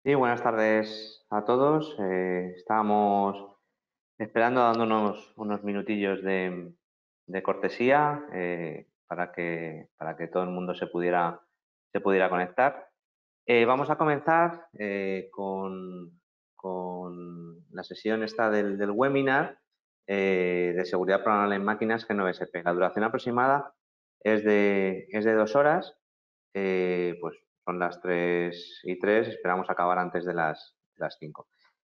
Y buenas tardes a todos. Estábamos esperando, dándonos unos minutillos de cortesía para que todo el mundo se pudiera conectar. Vamos a comenzar con la sesión esta del webinar de seguridad programable en máquinas G9SP. La duración aproximada es de 2 horas. Pues son las 3:03, esperamos acabar antes de las 5.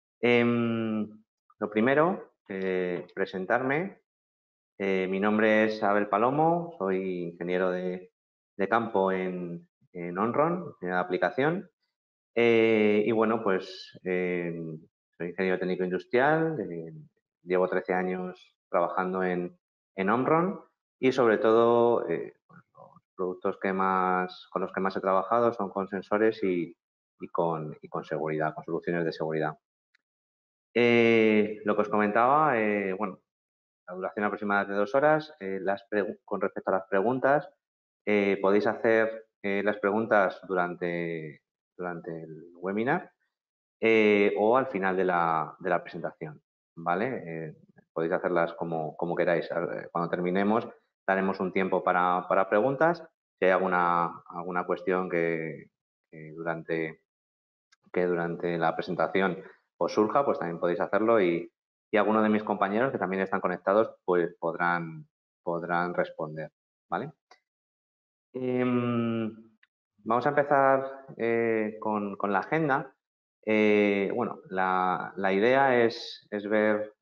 Lo primero, presentarme. Mi nombre es Abel Palomo, soy ingeniero de campo en Onron, ingeniero de aplicación. Y bueno, pues soy ingeniero técnico industrial, llevo 13 años trabajando en Omron y sobre todo pues, los productos con los que más he trabajado son con sensores y con seguridad, con soluciones de seguridad. Lo que os comentaba, bueno, la duración aproximada es de 2 horas. Con respecto a las preguntas, podéis hacer las preguntas durante el webinar o al final de la presentación, ¿vale? Podéis hacerlas como queráis. Cuando terminemos, daremos un tiempo para preguntas. Si hay alguna cuestión que durante la presentación os surja, pues también podéis hacerlo y algunos de mis compañeros que también están conectados, pues podrán responder, ¿vale? Vamos a empezar con la agenda. Bueno, la idea es ver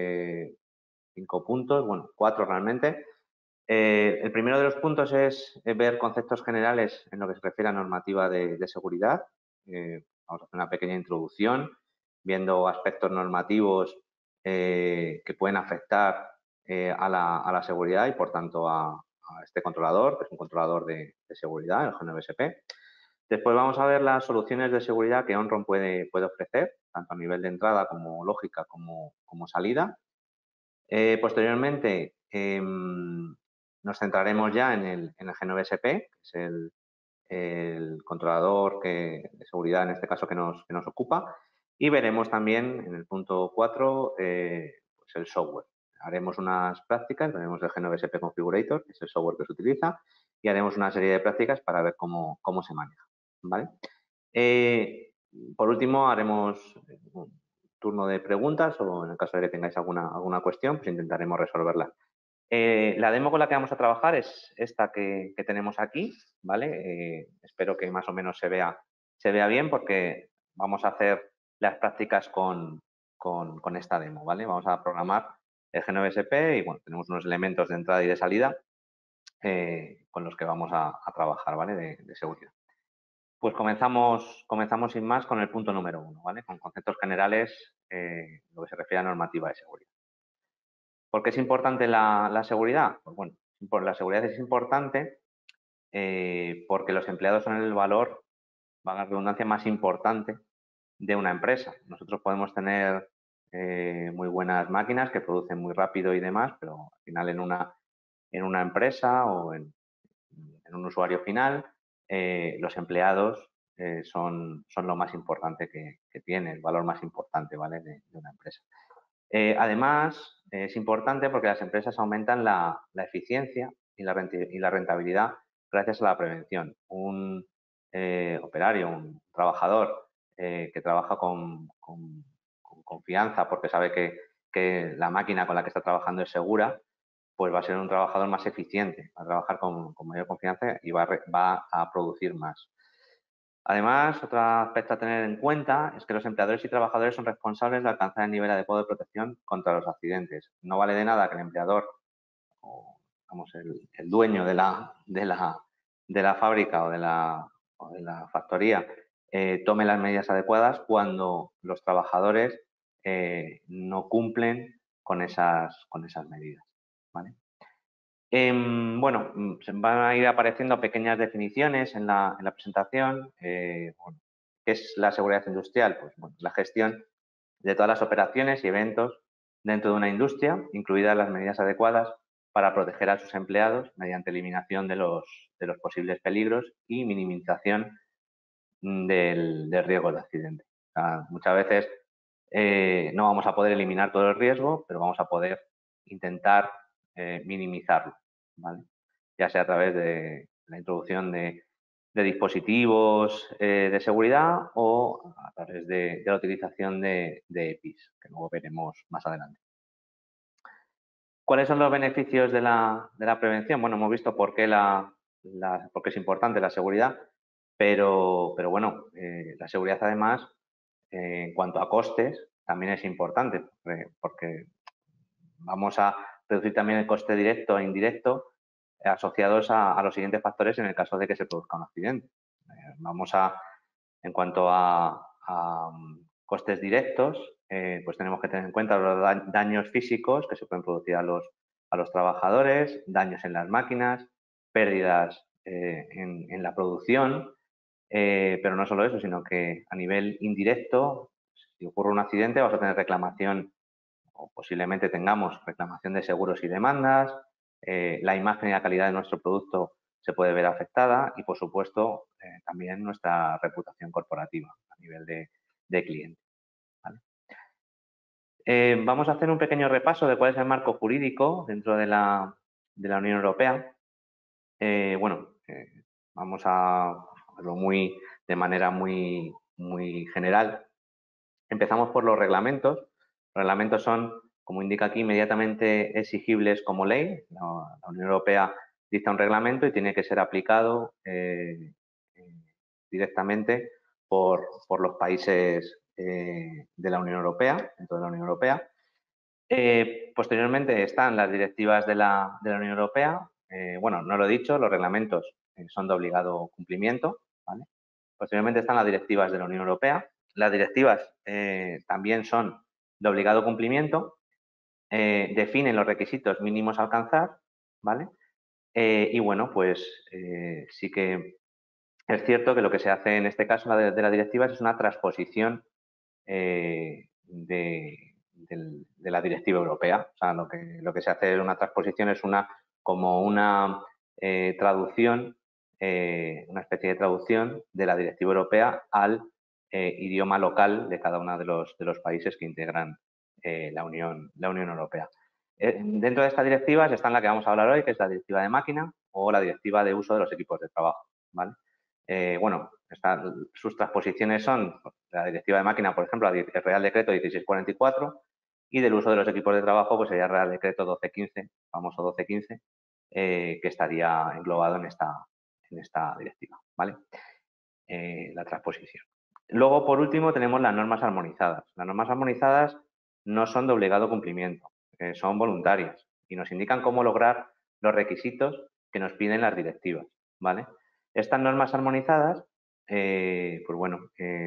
5 puntos, bueno, 4 realmente. El primero de los puntos es ver conceptos generales en lo que se refiere a normativa de seguridad. Vamos a hacer una pequeña introducción viendo aspectos normativos que pueden afectar a la seguridad y, por tanto, a este controlador, que es un controlador de seguridad, el G9SP. Después vamos a ver las soluciones de seguridad que Onron puede ofrecer, tanto a nivel de entrada como lógica como salida. Posteriormente, nos centraremos ya en el G9SP, que es el controlador de seguridad, en este caso, que nos ocupa, y veremos también en el punto 4 pues el software. Haremos unas prácticas, veremos el G9SP Configurator, que es el software que se utiliza, y haremos una serie de prácticas para ver cómo se maneja, ¿vale? Eh, por último, haremos un turno de preguntas o, en el caso de que tengáis alguna cuestión, pues intentaremos resolverla. La demo con la que vamos a trabajar es esta que tenemos aquí, ¿vale? Espero que más o menos se vea bien, porque vamos a hacer las prácticas con esta demo, ¿vale? Vamos a programar el G9SP y, bueno, tenemos unos elementos de entrada y de salida con los que vamos a trabajar, ¿vale? De seguridad. Pues comenzamos sin más con el punto número 1, ¿vale? Con conceptos generales, lo que se refiere a normativa de seguridad. ¿Por qué es importante la seguridad? Pues bueno, la seguridad es importante porque los empleados son el valor, valga la redundancia, más importante de una empresa. Nosotros podemos tener muy buenas máquinas que producen muy rápido y demás, pero al final en una empresa o en un usuario final, los empleados son lo más importante que tiene, el valor más importante, ¿vale? de una empresa. Además, es importante porque las empresas aumentan la eficiencia y la rentabilidad gracias a la prevención. Un operario, un trabajador que trabaja con confianza porque sabe que la máquina con la que está trabajando es segura, pues va a ser un trabajador más eficiente, va a trabajar con mayor confianza y va a producir más. Además, otro aspecto a tener en cuenta es que los empleadores y trabajadores son responsables de alcanzar el nivel adecuado de protección contra los accidentes. No vale de nada que el empleador o, vamos, el dueño de la fábrica o de la factoría tome las medidas adecuadas cuando los trabajadores no cumplen con esas medidas, ¿vale? Bueno, se van a ir apareciendo pequeñas definiciones en la presentación. Bueno, ¿qué es la seguridad industrial? Pues bueno, la gestión de todas las operaciones y eventos dentro de una industria, incluidas las medidas adecuadas para proteger a sus empleados mediante eliminación de los posibles peligros y minimización del riesgo de accidente. O sea, muchas veces no vamos a poder eliminar todo el riesgo, pero vamos a poder intentar minimizarlo, ¿vale? Ya sea a través de la introducción de dispositivos de seguridad o a través de la utilización de EPIs, que luego veremos más adelante. ¿Cuáles son los beneficios de la prevención? Bueno, hemos visto por qué, por qué es importante la seguridad, pero bueno, la seguridad además, en cuanto a costes, también es importante, porque vamos a reducir también el coste directo e indirecto asociados a los siguientes factores en el caso de que se produzca un accidente. Vamos a, en cuanto a costes directos, pues tenemos que tener en cuenta los daños físicos que se pueden producir a los trabajadores, daños en las máquinas, pérdidas en la producción, pero no solo eso, sino que a nivel indirecto, si ocurre un accidente, vamos a tener reclamación o posiblemente tengamos reclamación de seguros y demandas, la imagen y la calidad de nuestro producto se puede ver afectada y, por supuesto, también nuestra reputación corporativa a nivel de cliente. ¿Vale? Vamos a hacer un pequeño repaso de cuál es el marco jurídico dentro de la Unión Europea. Vamos a hacerlo de manera muy general. Empezamos por los reglamentos. Los reglamentos son, como indica aquí, inmediatamente exigibles como ley. La Unión Europea dicta un reglamento y tiene que ser aplicado directamente por los países de la Unión Europea, dentro de la Unión Europea. Posteriormente están las directivas de la Unión Europea. Bueno, no lo he dicho, los reglamentos son de obligado cumplimiento, ¿vale? Posteriormente están las directivas de la Unión Europea. Las directivas también son de obligado cumplimiento, definen los requisitos mínimos a alcanzar, ¿vale? Y bueno, pues sí que es cierto que lo que se hace en este caso de las directivas es una transposición de la directiva europea. O sea, lo que se hace en una transposición es como una traducción, una especie de traducción de la directiva europea al idioma local de cada uno de los países que integran la Unión Europea. Dentro de estas directivas está la que vamos a hablar hoy, que es la directiva de máquina o la directiva de uso de los equipos de trabajo, ¿vale? Bueno, sus transposiciones son la directiva de máquina, por ejemplo, el Real Decreto 1644, y del uso de los equipos de trabajo, pues sería el Real Decreto 1215, famoso 1215, que estaría englobado en esta directiva, ¿vale? La transposición. Luego, por último, tenemos las normas armonizadas. Las normas armonizadas no son de obligado cumplimiento, son voluntarias y nos indican cómo lograr los requisitos que nos piden las directivas, ¿vale? Estas normas armonizadas, pues bueno,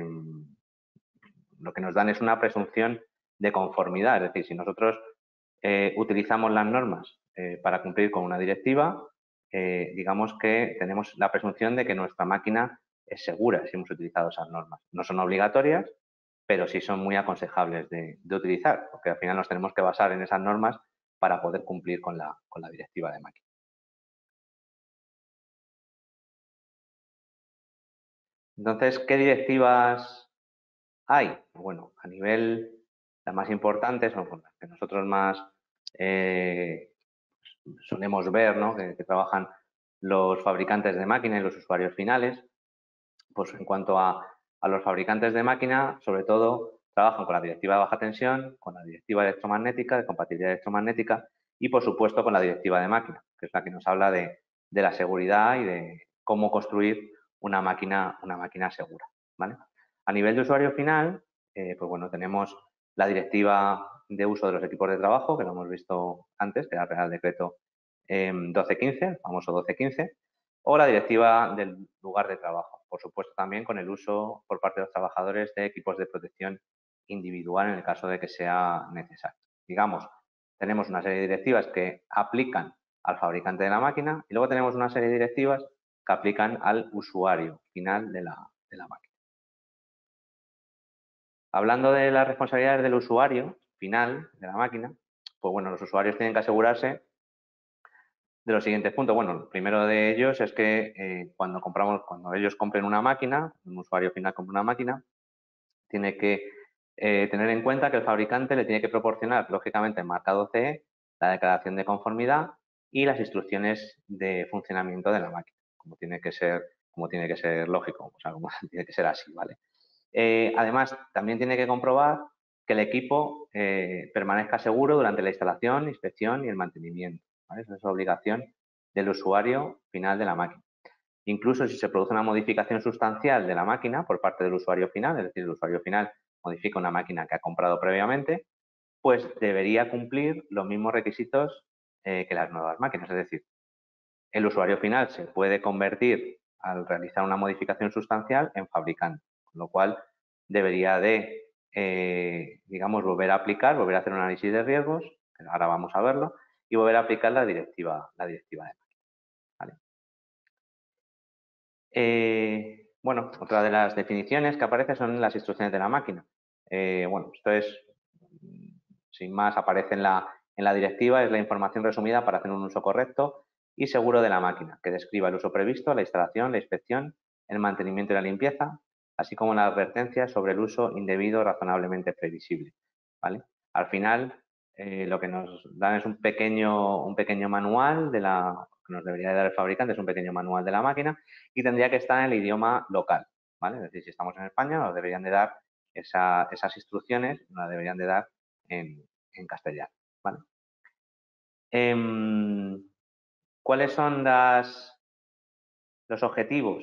lo que nos dan es una presunción de conformidad, es decir, si nosotros utilizamos las normas para cumplir con una directiva, digamos que tenemos la presunción de que nuestra máquina es segura si hemos utilizado esas normas. No son obligatorias, pero sí son muy aconsejables de utilizar, porque al final nos tenemos que basar en esas normas para poder cumplir con la directiva de máquina. Entonces, ¿qué directivas hay? Bueno, a nivel, las más importantes son las que nosotros más solemos ver, ¿no? que trabajan los fabricantes de máquinas y los usuarios finales. Pues en cuanto a los fabricantes de máquina, sobre todo trabajan con la directiva de baja tensión, con la directiva electromagnética, de compatibilidad electromagnética y, por supuesto, con la directiva de máquina, que es la que nos habla de la seguridad y de cómo construir una máquina segura, ¿vale? A nivel de usuario final, pues bueno, tenemos la directiva de uso de los equipos de trabajo, que lo hemos visto antes, que era el Real Decreto 1215, el famoso 1215, o la directiva del lugar de trabajo. Por supuesto, también con el uso por parte de los trabajadores de equipos de protección individual en el caso de que sea necesario. Digamos, tenemos una serie de directivas que aplican al fabricante de la máquina y luego tenemos una serie de directivas que aplican al usuario final de la máquina. Hablando de las responsabilidades del usuario final de la máquina, pues bueno, los usuarios tienen que asegurarse de los siguientes puntos. Bueno, el primero de ellos es que cuando ellos compren una máquina, un usuario final compra una máquina, tiene que tener en cuenta que el fabricante le tiene que proporcionar, lógicamente, en marcado CE, la declaración de conformidad y las instrucciones de funcionamiento de la máquina, como tiene que ser lógico, o sea, como tiene que ser así, ¿vale? Además, también tiene que comprobar que el equipo permanezca seguro durante la instalación, inspección y el mantenimiento, ¿vale? Esa es la obligación del usuario final de la máquina. Incluso si se produce una modificación sustancial de la máquina por parte del usuario final, es decir, el usuario final modifica una máquina que ha comprado previamente, pues debería cumplir los mismos requisitos que las nuevas máquinas. Es decir, el usuario final se puede convertir al realizar una modificación sustancial en fabricante, con lo cual debería de, digamos, volver a hacer un análisis de riesgos, que ahora vamos a verlo, y volver a aplicar la directiva de máquina. ¿Vale? Bueno, otra de las definiciones que aparece son las instrucciones de la máquina. Bueno, esto es, sin más, aparece en la directiva, es la información resumida para hacer un uso correcto y seguro de la máquina, que describa el uso previsto, la instalación, la inspección, el mantenimiento y la limpieza, así como la advertencia sobre el uso indebido razonablemente previsible. ¿Vale? Al final, lo que nos dan es un pequeño manual que nos debería dar el fabricante, es un pequeño manual de la máquina y tendría que estar en el idioma local, ¿vale? Es decir, si estamos en España, nos deberían de dar esas instrucciones, nos las deberían de dar en castellano, ¿vale? ¿Cuáles son los objetivos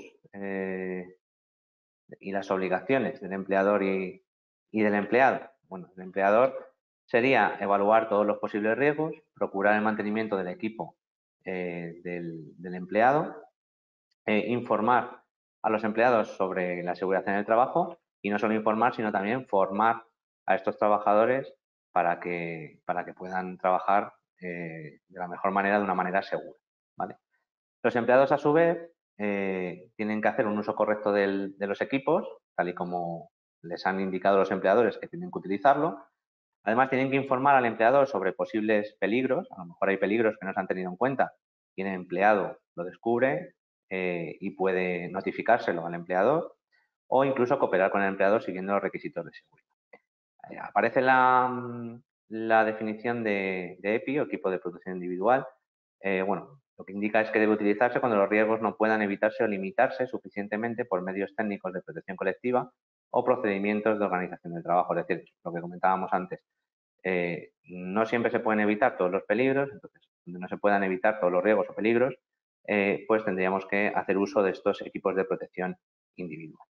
y las obligaciones del empleador y del empleado? Bueno, el empleador sería evaluar todos los posibles riesgos, procurar el mantenimiento del equipo del empleado, informar a los empleados sobre la seguridad en el trabajo y no solo informar, sino también formar a estos trabajadores para que puedan trabajar de la mejor manera, de una manera segura. ¿Vale? Los empleados, a su vez, tienen que hacer un uso correcto de los equipos, tal y como les han indicado los empleadores que tienen que utilizarlo. Además, tienen que informar al empleador sobre posibles peligros. A lo mejor hay peligros que no se han tenido en cuenta y el empleado lo descubre y puede notificárselo al empleador o incluso cooperar con el empleador siguiendo los requisitos de seguridad. Aparece la definición de EPI, o equipo de protección individual. Bueno, lo que indica es que debe utilizarse cuando los riesgos no puedan evitarse o limitarse suficientemente por medios técnicos de protección colectiva o procedimientos de organización del trabajo. Es decir, lo que comentábamos antes, no siempre se pueden evitar todos los peligros, entonces, donde no se puedan evitar todos los riesgos o peligros, pues tendríamos que hacer uso de estos equipos de protección individual.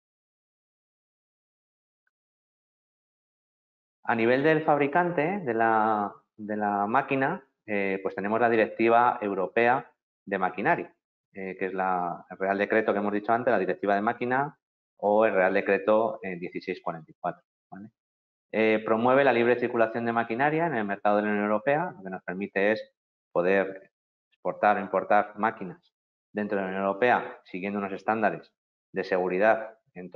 A nivel del fabricante de la máquina, pues tenemos la Directiva Europea de Maquinaria, que es el Real Decreto que hemos dicho antes, la Directiva de Máquina o el Real Decreto 1644. ¿Vale? Promueve la libre circulación de maquinaria en el mercado de la Unión Europea, lo que nos permite es poder exportar o importar máquinas dentro de la Unión Europea siguiendo unos estándares de seguridad en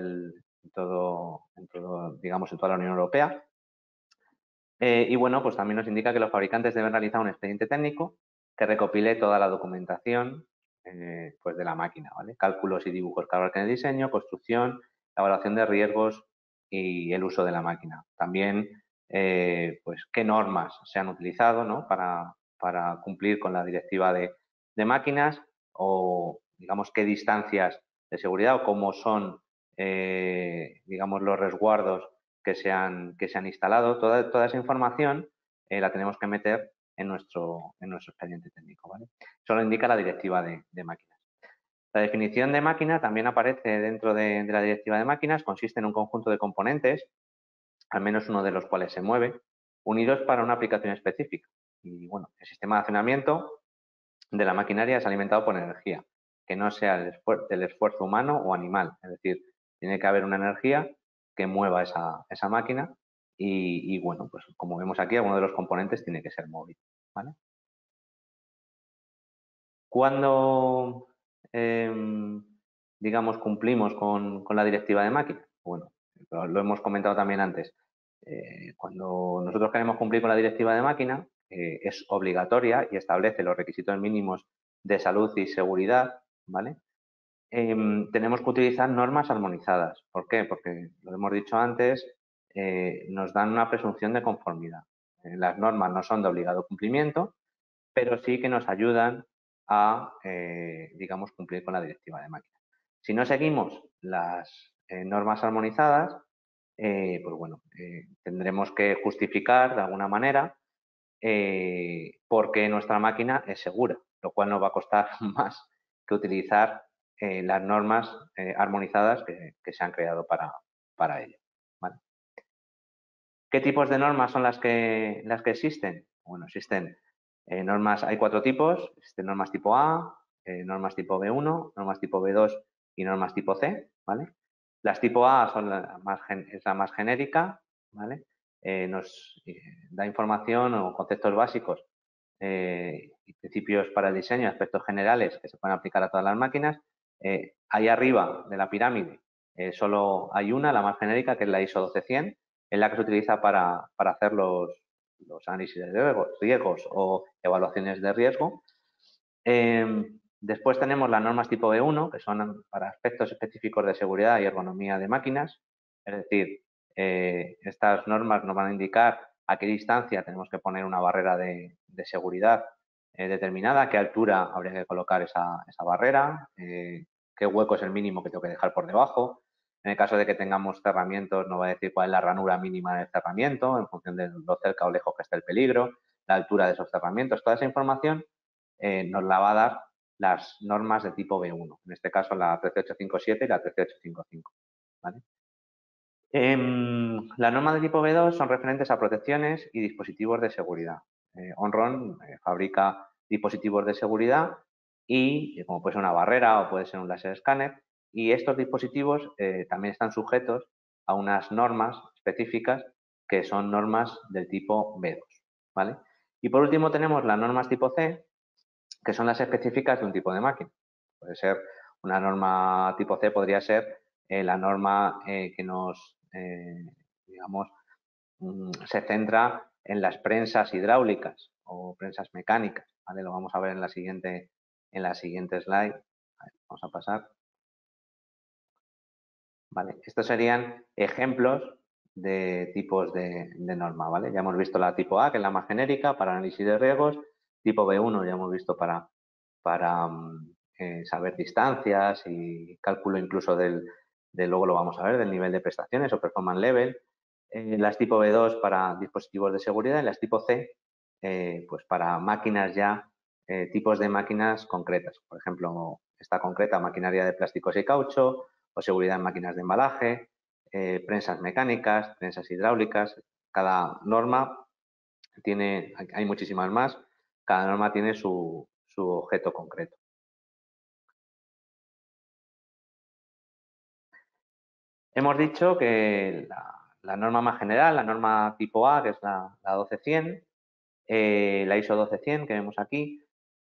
digamos, en toda la Unión Europea. Y bueno, pues también nos indica que los fabricantes deben realizar un expediente técnico que recopile toda la documentación pues de la máquina, ¿vale? Cálculos y dibujos que abarquen el diseño, construcción, evaluación de riesgos y el uso de la máquina. También, pues, qué normas se han utilizado, ¿no? para cumplir con la directiva de máquinas o, digamos, qué distancias de seguridad o cómo son, digamos, los resguardos que se han instalado. Toda esa información la tenemos que meter en nuestro expediente técnico, ¿vale? Eso lo indica la directiva de máquinas. La definición de máquina también aparece dentro de la directiva de máquinas, consiste en un conjunto de componentes, al menos uno de los cuales se mueve, unidos para una aplicación específica. Y bueno, el sistema de accionamiento de la maquinaria es alimentado por energía, que no sea del esfuerzo humano o animal. Es decir, tiene que haber una energía que mueva esa máquina y, bueno, pues como vemos aquí, alguno de los componentes tiene que ser móvil. ¿Vale? Cuando, digamos, cumplimos con la directiva de máquina, bueno, lo hemos comentado también antes, cuando nosotros queremos cumplir con la directiva de máquina, es obligatoria y establece los requisitos mínimos de salud y seguridad, ¿vale? Tenemos que utilizar normas armonizadas. ¿Por qué? Porque, lo hemos dicho antes, nos dan una presunción de conformidad. Las normas no son de obligado cumplimiento, pero sí que nos ayudan a, digamos, cumplir con la directiva de máquinas. Si no seguimos las normas armonizadas, pues bueno, tendremos que justificar de alguna manera por qué nuestra máquina es segura, lo cual nos va a costar más que utilizar las normas armonizadas que se han creado para ello. ¿Vale? ¿Qué tipos de normas son las que existen? Bueno, existen normas, hay 4 tipos, existen normas tipo A, normas tipo B1, normas tipo B2 y normas tipo C, ¿vale? Las tipo A son es la más genérica, ¿vale? Nos da información o conceptos básicos y principios para el diseño, aspectos generales que se pueden aplicar a todas las máquinas. Ahí arriba de la pirámide solo hay una, la más genérica, que es la ISO 12100, es la que se utiliza para hacer los análisis de riesgos o evaluaciones de riesgo. Después tenemos las normas tipo B1, que son para aspectos específicos de seguridad y ergonomía de máquinas. Es decir, estas normas nos van a indicar a qué distancia tenemos que poner una barrera de seguridad determinada, a qué altura habría que colocar esa barrera, qué hueco es el mínimo que tengo que dejar por debajo. En el caso de que tengamos cerramientos, nos va a decir cuál es la ranura mínima del cerramiento en función de lo cerca o lejos que esté el peligro, la altura de esos cerramientos. Toda esa información nos la va a dar las normas de tipo B1, en este caso la 13857 y la 13855. ¿Vale? Las normas de tipo B2 son referentes a protecciones y dispositivos de seguridad. Onron fabrica dispositivos de seguridad y como puede ser una barrera o puede ser un láser escáner, y estos dispositivos también están sujetos a unas normas específicas que son normas del tipo B2. ¿Vale? Y por último tenemos las normas tipo C, que son las específicas de un tipo de máquina. Puede ser una norma tipo C, podría ser la norma que nos, digamos, se centra en las prensas hidráulicas o prensas mecánicas. ¿Vale? Lo vamos a ver en la siguiente slide. A ver, vamos a pasar. ¿Vale? Estos serían ejemplos de tipos de norma. ¿Vale? Ya hemos visto la tipo A, que es la más genérica para análisis de riesgos. Tipo B1 ya hemos visto para saber distancias y cálculo incluso luego lo vamos a ver, del nivel de prestaciones o performance level. Las tipo B2 para dispositivos de seguridad y las tipo C pues para máquinas ya, tipos de máquinas concretas. Por ejemplo, esta concreta maquinaria de plásticos y caucho o seguridad en máquinas de embalaje, prensas mecánicas, prensas hidráulicas. Cada norma tiene, hay muchísimas más, cada norma tiene su objeto concreto. Hemos dicho que la norma más general, la norma tipo A, que es la 12100, la ISO 12100 que vemos aquí,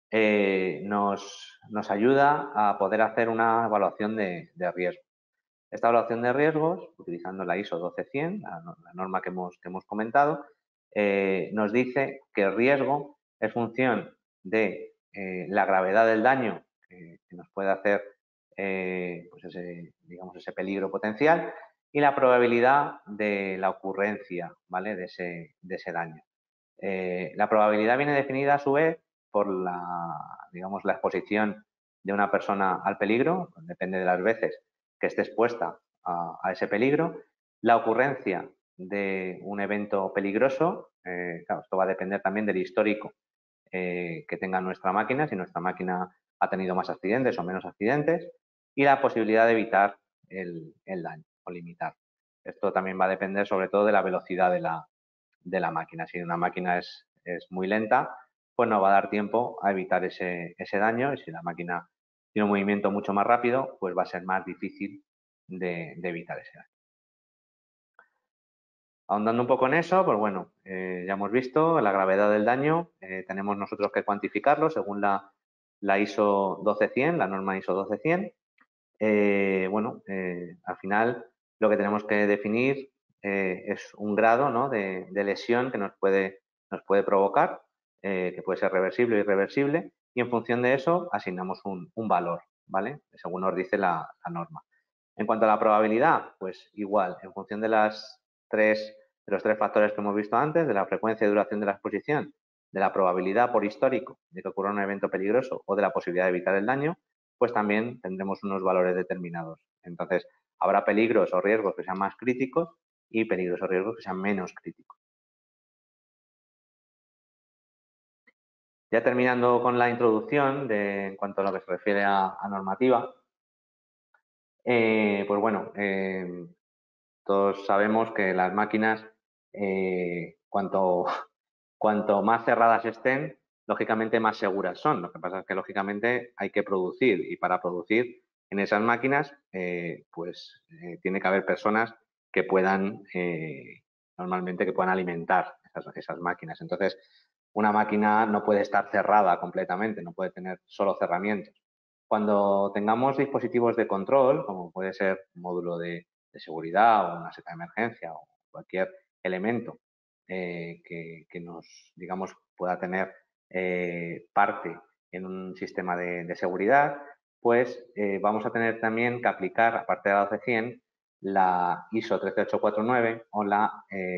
nos ayuda a poder hacer una evaluación de riesgo. Esta evaluación de riesgos, utilizando la ISO 12100, la norma que hemos comentado, nos dice que el riesgo es función de la gravedad del daño que nos puede hacer pues ese peligro potencial y la probabilidad de la ocurrencia, ¿vale? de ese daño. La probabilidad viene definida a su vez por digamos, la exposición de una persona al peligro, depende de las veces que esté expuesta a ese peligro. La ocurrencia de un evento peligroso, claro, esto va a depender también del histórico que tenga nuestra máquina, si nuestra máquina ha tenido más accidentes o menos accidentes, y la posibilidad de evitar el daño o limitar. Esto también va a depender sobre todo de la velocidad de la máquina. Si una máquina es muy lenta, pues no va a dar tiempo a evitar ese daño, y si la máquina tiene un movimiento mucho más rápido, pues va a ser más difícil de evitar ese daño. Ahondando un poco en eso, pues bueno, ya hemos visto la gravedad del daño, tenemos nosotros que cuantificarlo según la ISO 12100, la norma ISO 12100. Bueno, al final lo que tenemos que definir es un grado, ¿no? de lesión que nos puede provocar. que puede ser reversible o irreversible, y en función de eso asignamos un valor, ¿vale? Según nos dice la norma. En cuanto a la probabilidad, pues igual, en función de los tres factores que hemos visto antes, de la frecuencia y duración de la exposición, de la probabilidad por histórico de que ocurra un evento peligroso o de la posibilidad de evitar el daño, pues también tendremos unos valores determinados. Entonces, habrá peligros o riesgos que sean más críticos y peligros o riesgos que sean menos críticos. Ya terminando con la introducción en cuanto a lo que se refiere a normativa, pues bueno, todos sabemos que las máquinas, cuanto más cerradas estén, lógicamente más seguras son. Lo que pasa es que, lógicamente, hay que producir, y para producir en esas máquinas, tiene que haber personas que puedan, normalmente, que puedan alimentar esas máquinas. Entonces, una máquina no puede estar cerrada completamente, no puede tener solo cerramientos. Cuando tengamos dispositivos de control, como puede ser un módulo de seguridad o una seta de emergencia o cualquier elemento que nos, digamos, pueda tener parte en un sistema de seguridad, pues vamos a tener también que aplicar, aparte de la 12100, la ISO 13849 o la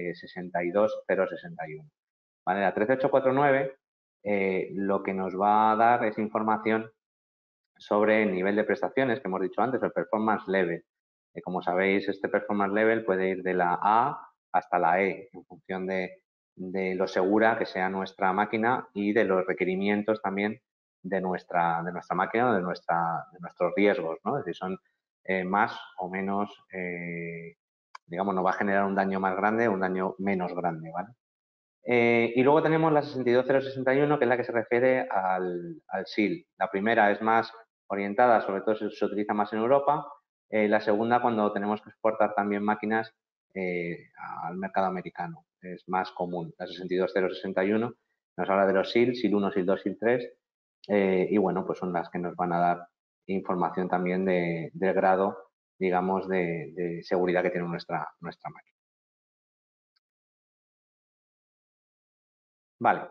62061. ¿Vale? La 13849 lo que nos va a dar es información sobre el nivel de prestaciones que hemos dicho antes, el performance level. Como sabéis, este performance level puede ir de la A hasta la E, en función de lo segura que sea nuestra máquina y de los requerimientos también de nuestra máquina o de nuestros riesgos, ¿no? Es decir, son más o menos, digamos, nos va a generar un daño más grande o un daño menos grande, ¿vale? Y luego tenemos la 62061, que es la que se refiere al SIL. La primera es más orientada, sobre todo se utiliza más en Europa. La segunda, cuando tenemos que exportar también máquinas al mercado americano, es más común. La 62061 nos habla de los SIL, SIL 1, SIL 2, SIL 3, y bueno, pues son las que nos van a dar información también del grado, digamos, de seguridad que tiene nuestra máquina. Vale.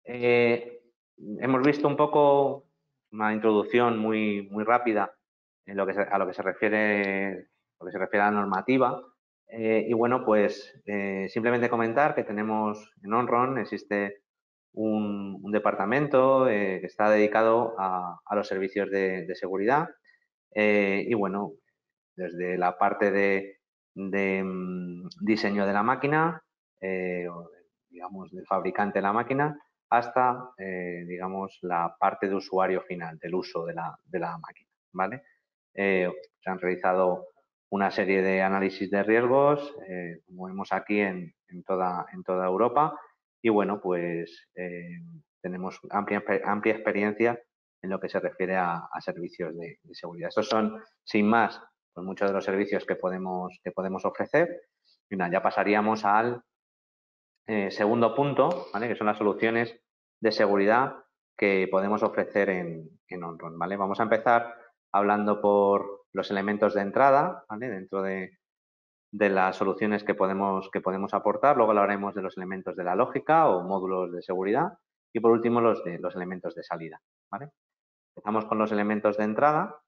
Hemos visto un poco una introducción muy rápida en a lo que se refiere, a la normativa. Y bueno, pues simplemente comentar que tenemos en Onron, existe un departamento que está dedicado a los servicios de seguridad. Y bueno, desde la parte de diseño de la máquina, digamos, del fabricante de la máquina, hasta, digamos, la parte de usuario final, del uso de la máquina, ¿vale? Se han realizado una serie de análisis de riesgos, como vemos aquí en toda Europa, y bueno, pues tenemos amplia experiencia en lo que se refiere a servicios de seguridad. Estos son, sin más, pues muchos de los servicios que podemos ofrecer. Y nada, ya pasaríamos al segundo punto, ¿vale? Que son las soluciones de seguridad que podemos ofrecer en Onron, ¿vale? Vamos a empezar hablando por los elementos de entrada, ¿vale? Dentro de las soluciones que podemos aportar. Luego hablaremos de los elementos de la lógica o módulos de seguridad. Y por último, los elementos de salida, ¿vale? Empezamos con los elementos de entrada.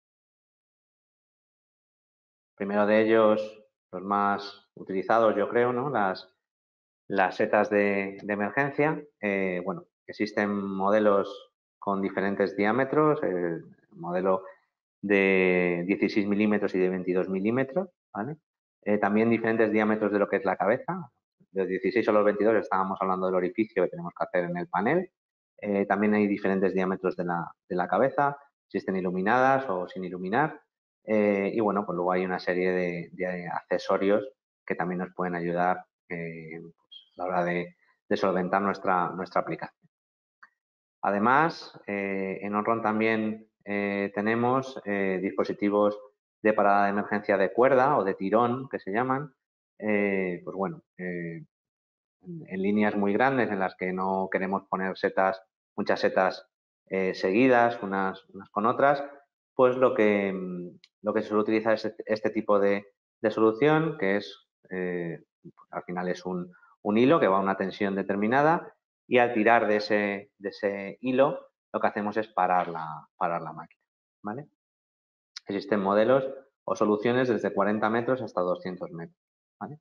Primero de ellos, los más utilizados, yo creo, ¿no? Las setas de emergencia. Bueno, existen modelos con diferentes diámetros, el modelo de 16 milímetros y de 22 milímetros, ¿vale? También diferentes diámetros de lo que es la cabeza. De los 16 a los 22 estábamos hablando del orificio que tenemos que hacer en el panel. También hay diferentes diámetros de la cabeza, existen iluminadas o sin iluminar. Y bueno, pues luego hay una serie de accesorios que también nos pueden ayudar pues, a la hora de solventar nuestra aplicación. Además, en Onron también tenemos dispositivos de parada de emergencia de cuerda o de tirón, que se llaman. Pues bueno, en líneas muy grandes en las que no queremos poner muchas setas seguidas unas con otras, pues lo que se suele utilizar es este tipo de solución, que es, al final es un hilo que va a una tensión determinada, y al tirar de ese hilo lo que hacemos es parar la máquina, ¿vale? Existen modelos o soluciones desde 40 metros hasta 200 metros, ¿vale?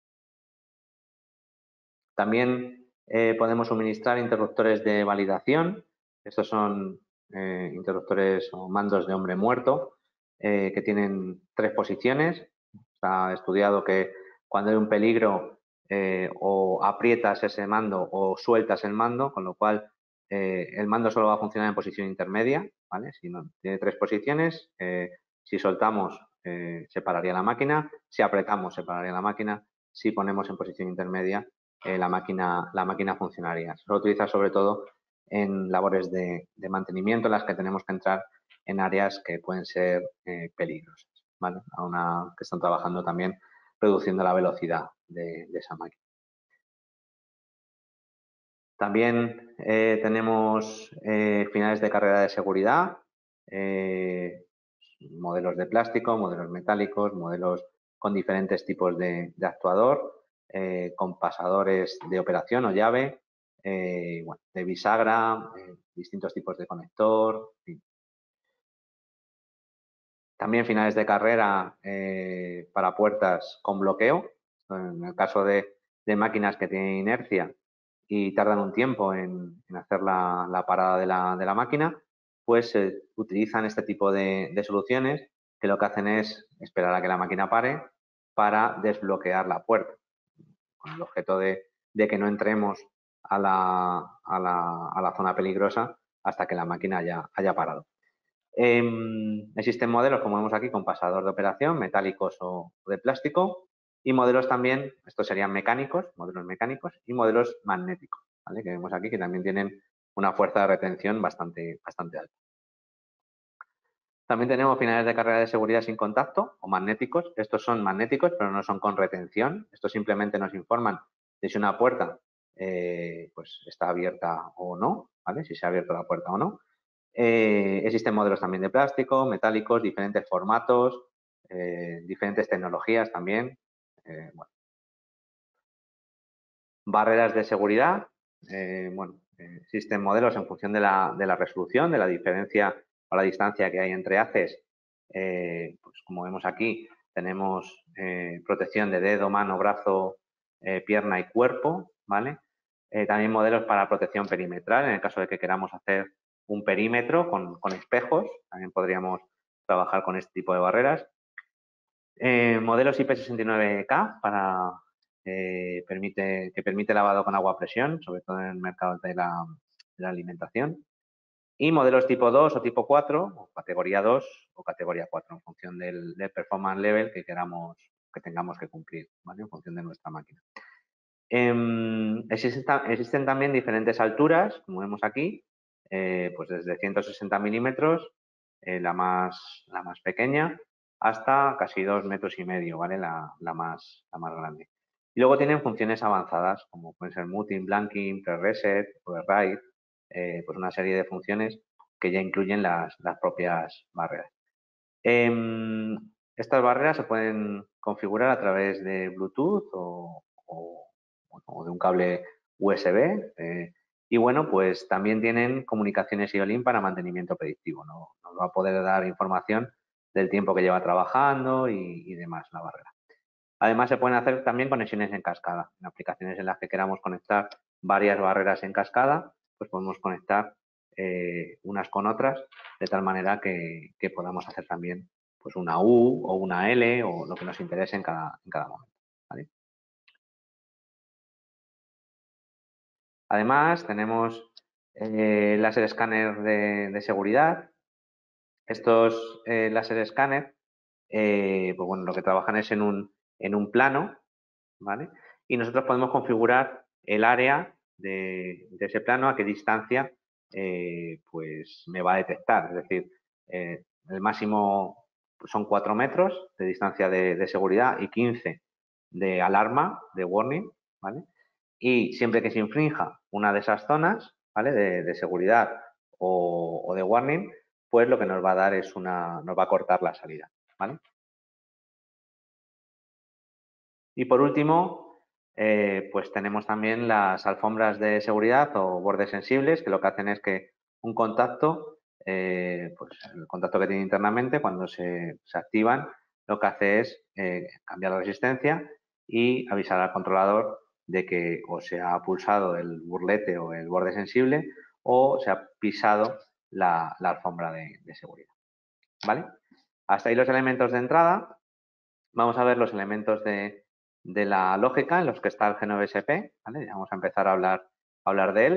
También podemos suministrar interruptores de validación. Estos son interruptores o mandos de hombre muerto que tienen 3 posiciones. Está estudiado que cuando hay un peligro o aprietas ese mando o sueltas el mando, con lo cual el mando solo va a funcionar en posición intermedia, ¿vale? Si no, tiene 3 posiciones. Si soltamos, se pararía la máquina. Si apretamos, se pararía la máquina. Si ponemos en posición intermedia, la máquina funcionaría. Se utiliza sobre todo en labores de mantenimiento en las que tenemos que entrar en áreas que pueden ser peligrosas, ¿vale? Que están trabajando también reduciendo la velocidad de esa máquina. También tenemos finales de carrera de seguridad, modelos de plástico, modelos metálicos, modelos con diferentes tipos de actuador, con pasadores de operación o llave, bueno, de bisagra, distintos tipos de conector. En fin. También finales de carrera para puertas con bloqueo. En el caso de máquinas que tienen inercia y tardan un tiempo en hacer la parada de la máquina, pues se utilizan este tipo de soluciones que lo que hacen es esperar a que la máquina pare para desbloquear la puerta, con el objeto de que no entremos a la zona peligrosa hasta que la máquina haya parado. Existen modelos, como vemos aquí, con pasador de operación, metálicos o de plástico, y modelos también, estos serían mecánicos, modelos mecánicos, y modelos magnéticos, ¿vale? Que vemos aquí que también tienen una fuerza de retención bastante alta. También tenemos finales de carrera de seguridad sin contacto o magnéticos. Estos son magnéticos, pero no son con retención. Estos simplemente nos informan de si una puerta pues está abierta o no, ¿vale? Si se ha abierto la puerta o no. Existen modelos también de plástico, metálicos, diferentes formatos, diferentes tecnologías también. Bueno. Barreras de seguridad. Bueno, existen modelos en función de la resolución, de la diferencia o la distancia que hay entre haces. Pues como vemos aquí, tenemos protección de dedo, mano, brazo, pierna y cuerpo, ¿vale? También modelos para protección perimetral, en el caso de que queramos hacer un perímetro con espejos, también podríamos trabajar con este tipo de barreras. Modelos IP69K que permite lavado con agua a presión, sobre todo en el mercado de la alimentación. Y modelos tipo 2 o tipo 4, o categoría 2 o categoría 4, en función del performance level que tengamos que cumplir, ¿vale? En función de nuestra máquina. Existen también diferentes alturas, como vemos aquí, pues desde 160 milímetros, la más pequeña, hasta casi 2,5 metros, ¿vale? La más grande. Y luego tienen funciones avanzadas, como pueden ser muting, blanking, pre-reset, override, pues una serie de funciones que ya incluyen las propias barreras. Estas barreras se pueden configurar a través de Bluetooth o de un cable USB. Y bueno, pues también tienen comunicaciones IO-Link para mantenimiento predictivo, ¿no? Nos va a poder dar información del tiempo que lleva trabajando y demás la barrera. Además, se pueden hacer también conexiones en cascada. En aplicaciones en las que queramos conectar varias barreras en cascada, pues podemos conectar unas con otras de tal manera que podamos hacer también pues una U o una L o lo que nos interese en cada momento, ¿vale? Además, tenemos láser escáner de seguridad. Estos láser escáner, pues bueno, lo que trabajan es en un plano, ¿vale? Y nosotros podemos configurar el área de ese plano, a qué distancia pues me va a detectar. Es decir, el máximo son 4 metros de distancia de seguridad y 15 de alarma, de warning, ¿vale? Y siempre que se infrinja una de esas zonas, ¿vale? De seguridad o de warning, pues lo que nos va a dar es nos va a cortar la salida, ¿vale? Y por último, pues tenemos también las alfombras de seguridad o bordes sensibles, que lo que hacen es que un contacto, pues el contacto que tiene internamente, cuando se activan, lo que hace es cambiar la resistencia y avisar al controlador de que o se ha pulsado el burlete o el borde sensible o se ha pisado la alfombra de seguridad. ¿Vale? Hasta ahí los elementos de entrada. Vamos a ver los elementos de la lógica en los que está el G9SP. ¿Vale? Vamos a empezar a hablar de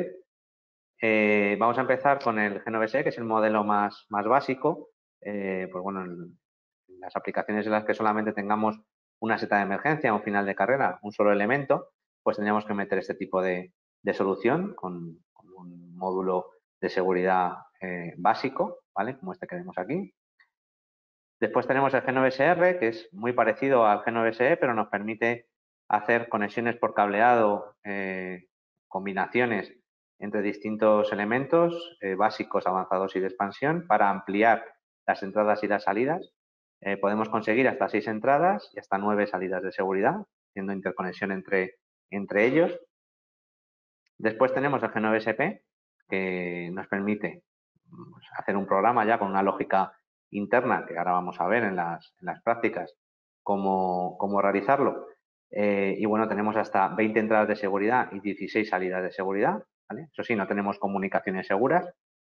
él. Vamos a empezar con el G9S, que es el modelo más básico. Pues bueno, en las aplicaciones en las que solamente tengamos una seta de emergencia, un final de carrera, un solo elemento, pues tendríamos que meter este tipo de solución con un módulo de seguridad básico, ¿vale? Como este que vemos aquí. Después tenemos el G9SR, que es muy parecido al G9SE, pero nos permite hacer conexiones por cableado, combinaciones entre distintos elementos básicos, avanzados y de expansión para ampliar las entradas y las salidas. Podemos conseguir hasta 6 entradas y hasta 9 salidas de seguridad, haciendo interconexión entre ellos. Después tenemos el G9SP, que nos permite hacer un programa ya con una lógica interna, que ahora vamos a ver en las prácticas cómo realizarlo. Y bueno, tenemos hasta 20 entradas de seguridad y 16 salidas de seguridad. ¿Vale? Eso sí, no tenemos comunicaciones seguras.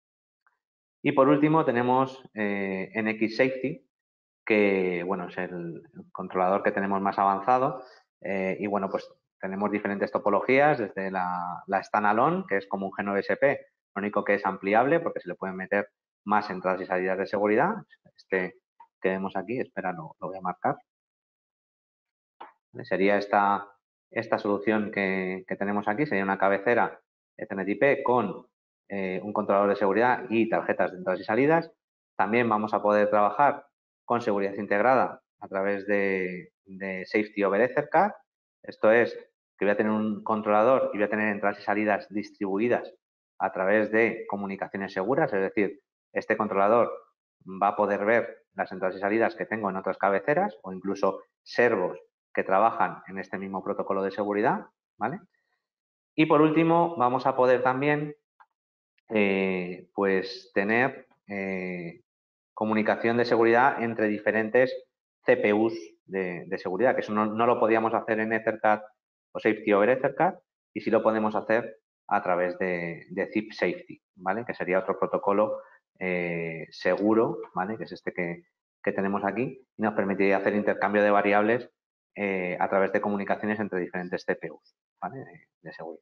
Y por último tenemos NX Safety, que bueno, es el controlador que tenemos más avanzado. Y bueno, pues tenemos diferentes topologías, desde la standalone, que es como un G9SP, lo único que es ampliable porque se le pueden meter más entradas y salidas de seguridad. Este que vemos aquí, espera, lo voy a marcar. ¿Vale? Sería esta solución que tenemos aquí, sería una cabecera Ethernet IP con un controlador de seguridad y tarjetas de entradas y salidas. También vamos a poder trabajar con seguridad integrada a través de Safety over Ethercard. Esto es que voy a tener un controlador y voy a tener entradas y salidas distribuidas a través de comunicaciones seguras, es decir, este controlador va a poder ver las entradas y salidas que tengo en otras cabeceras o incluso servos que trabajan en este mismo protocolo de seguridad, ¿vale? Y por último, vamos a poder también pues tener comunicación de seguridad entre diferentes CPUs de seguridad, que eso no lo podíamos hacer en Ethercad o Safety over Ethercad, y sí lo podemos hacer a través de ZIP Safety, ¿vale? Que sería otro protocolo seguro, ¿vale? Que es este que tenemos aquí, y nos permitiría hacer intercambio de variables a través de comunicaciones entre diferentes CPUs, ¿vale? De seguridad.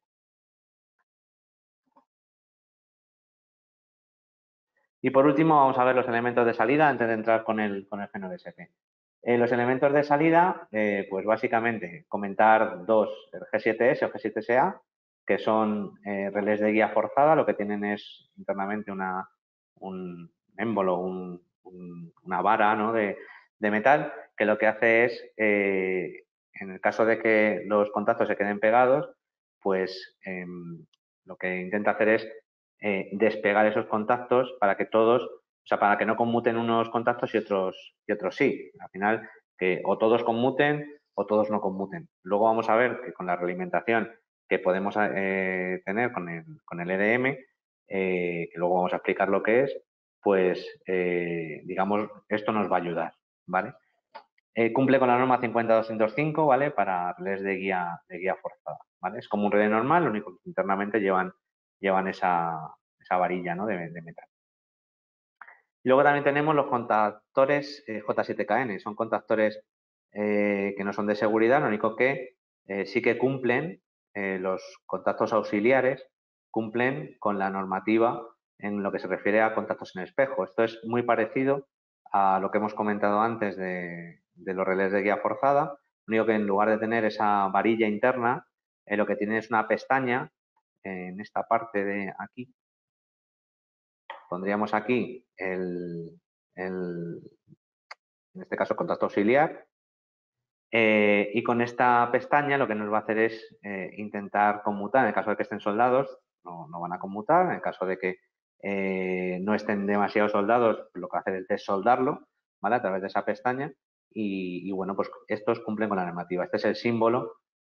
Y por último, vamos a ver los elementos de salida antes de entrar con el G9SP. Los elementos de salida, pues básicamente comentar dos, el G7S o G7SA, que son relés de guía forzada, lo que tienen es internamente un émbolo, una vara, ¿no? de metal, que lo que hace es, en el caso de que los contactos se queden pegados, pues lo que intenta hacer es despegar esos contactos para que todos, o sea, para que no conmuten unos contactos y otros sí. Al final, que o todos conmuten o todos no conmuten. Luego vamos a ver que con la realimentación que podemos tener con el EDM, que luego vamos a explicar lo que es, pues digamos, esto nos va a ayudar, ¿vale? Cumple con la norma 50205, ¿vale? Para relés de guía forzada, ¿vale? Es como un relé normal, lo único que internamente llevan esa varilla, ¿no? de metal. Y luego también tenemos los contactores J7KN, son contactores que no son de seguridad, lo único que sí que cumplen, los contactos auxiliares cumplen con la normativa en lo que se refiere a contactos en espejo. Esto es muy parecido a lo que hemos comentado antes de los relés de guía forzada, lo único que en lugar de tener esa varilla interna, lo que tiene es una pestaña en esta parte de aquí. Pondríamos aquí en este caso, contacto auxiliar. Y con esta pestaña lo que nos va a hacer es intentar conmutar. En el caso de que estén soldados, no van a conmutar. En el caso de que no estén demasiado soldados, lo que va a hacer es soldarlo, ¿vale? A través de esa pestaña. Y bueno, pues estos cumplen con la normativa. Este es el símbolo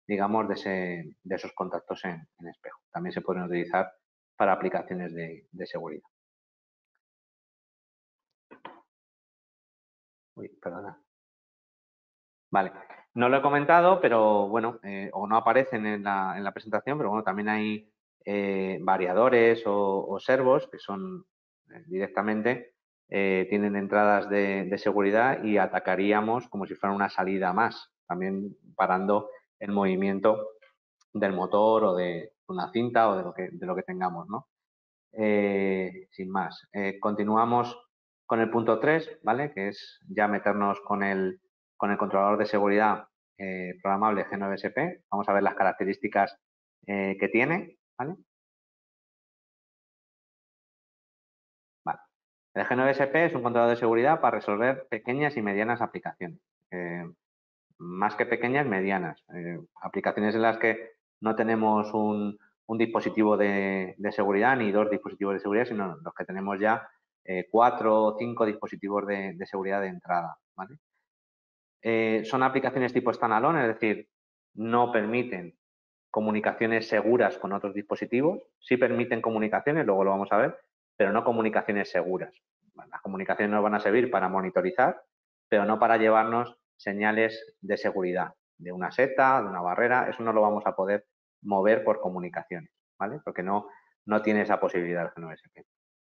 digamos, de esos contactos en espejo. También se pueden utilizar para aplicaciones de seguridad. Uy, perdona. Vale, no lo he comentado, pero bueno, o no aparecen en la presentación, pero bueno, también hay variadores o servos que son directamente, tienen entradas de seguridad y atacaríamos como si fuera una salida más, también parando el movimiento del motor o de una cinta o de lo que tengamos, ¿no? Sin más. Continuamos con el punto 3, ¿vale? Que es ya meternos con el controlador de seguridad programable G9SP. Vamos a ver las características que tiene, ¿vale? Vale. El G9SP es un controlador de seguridad para resolver pequeñas y medianas aplicaciones. Más que pequeñas, medianas. Aplicaciones en las que no tenemos un dispositivo de seguridad ni dos dispositivos de seguridad, sino los que tenemos ya 4 o 5 dispositivos de seguridad de entrada. ¿Vale? Son aplicaciones tipo standalone, es decir, no permiten comunicaciones seguras con otros dispositivos. Sí permiten comunicaciones, luego lo vamos a ver, pero no comunicaciones seguras. Las comunicaciones nos van a servir para monitorizar, pero no para llevarnos señales de seguridad, de una seta, de una barrera. Eso no lo vamos a poder mover por comunicaciones, ¿vale? Porque no tiene esa posibilidad el GNOSP.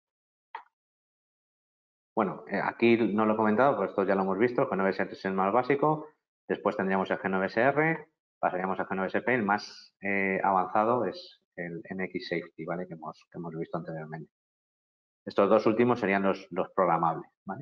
Bueno, aquí no lo he comentado, pero esto ya lo hemos visto. El G9S es el más básico. Después tendríamos el G9SR, pasaríamos al G9SP. El más avanzado es el NX Safety, ¿vale? Que hemos visto anteriormente. Estos dos últimos serían los programables, ¿vale?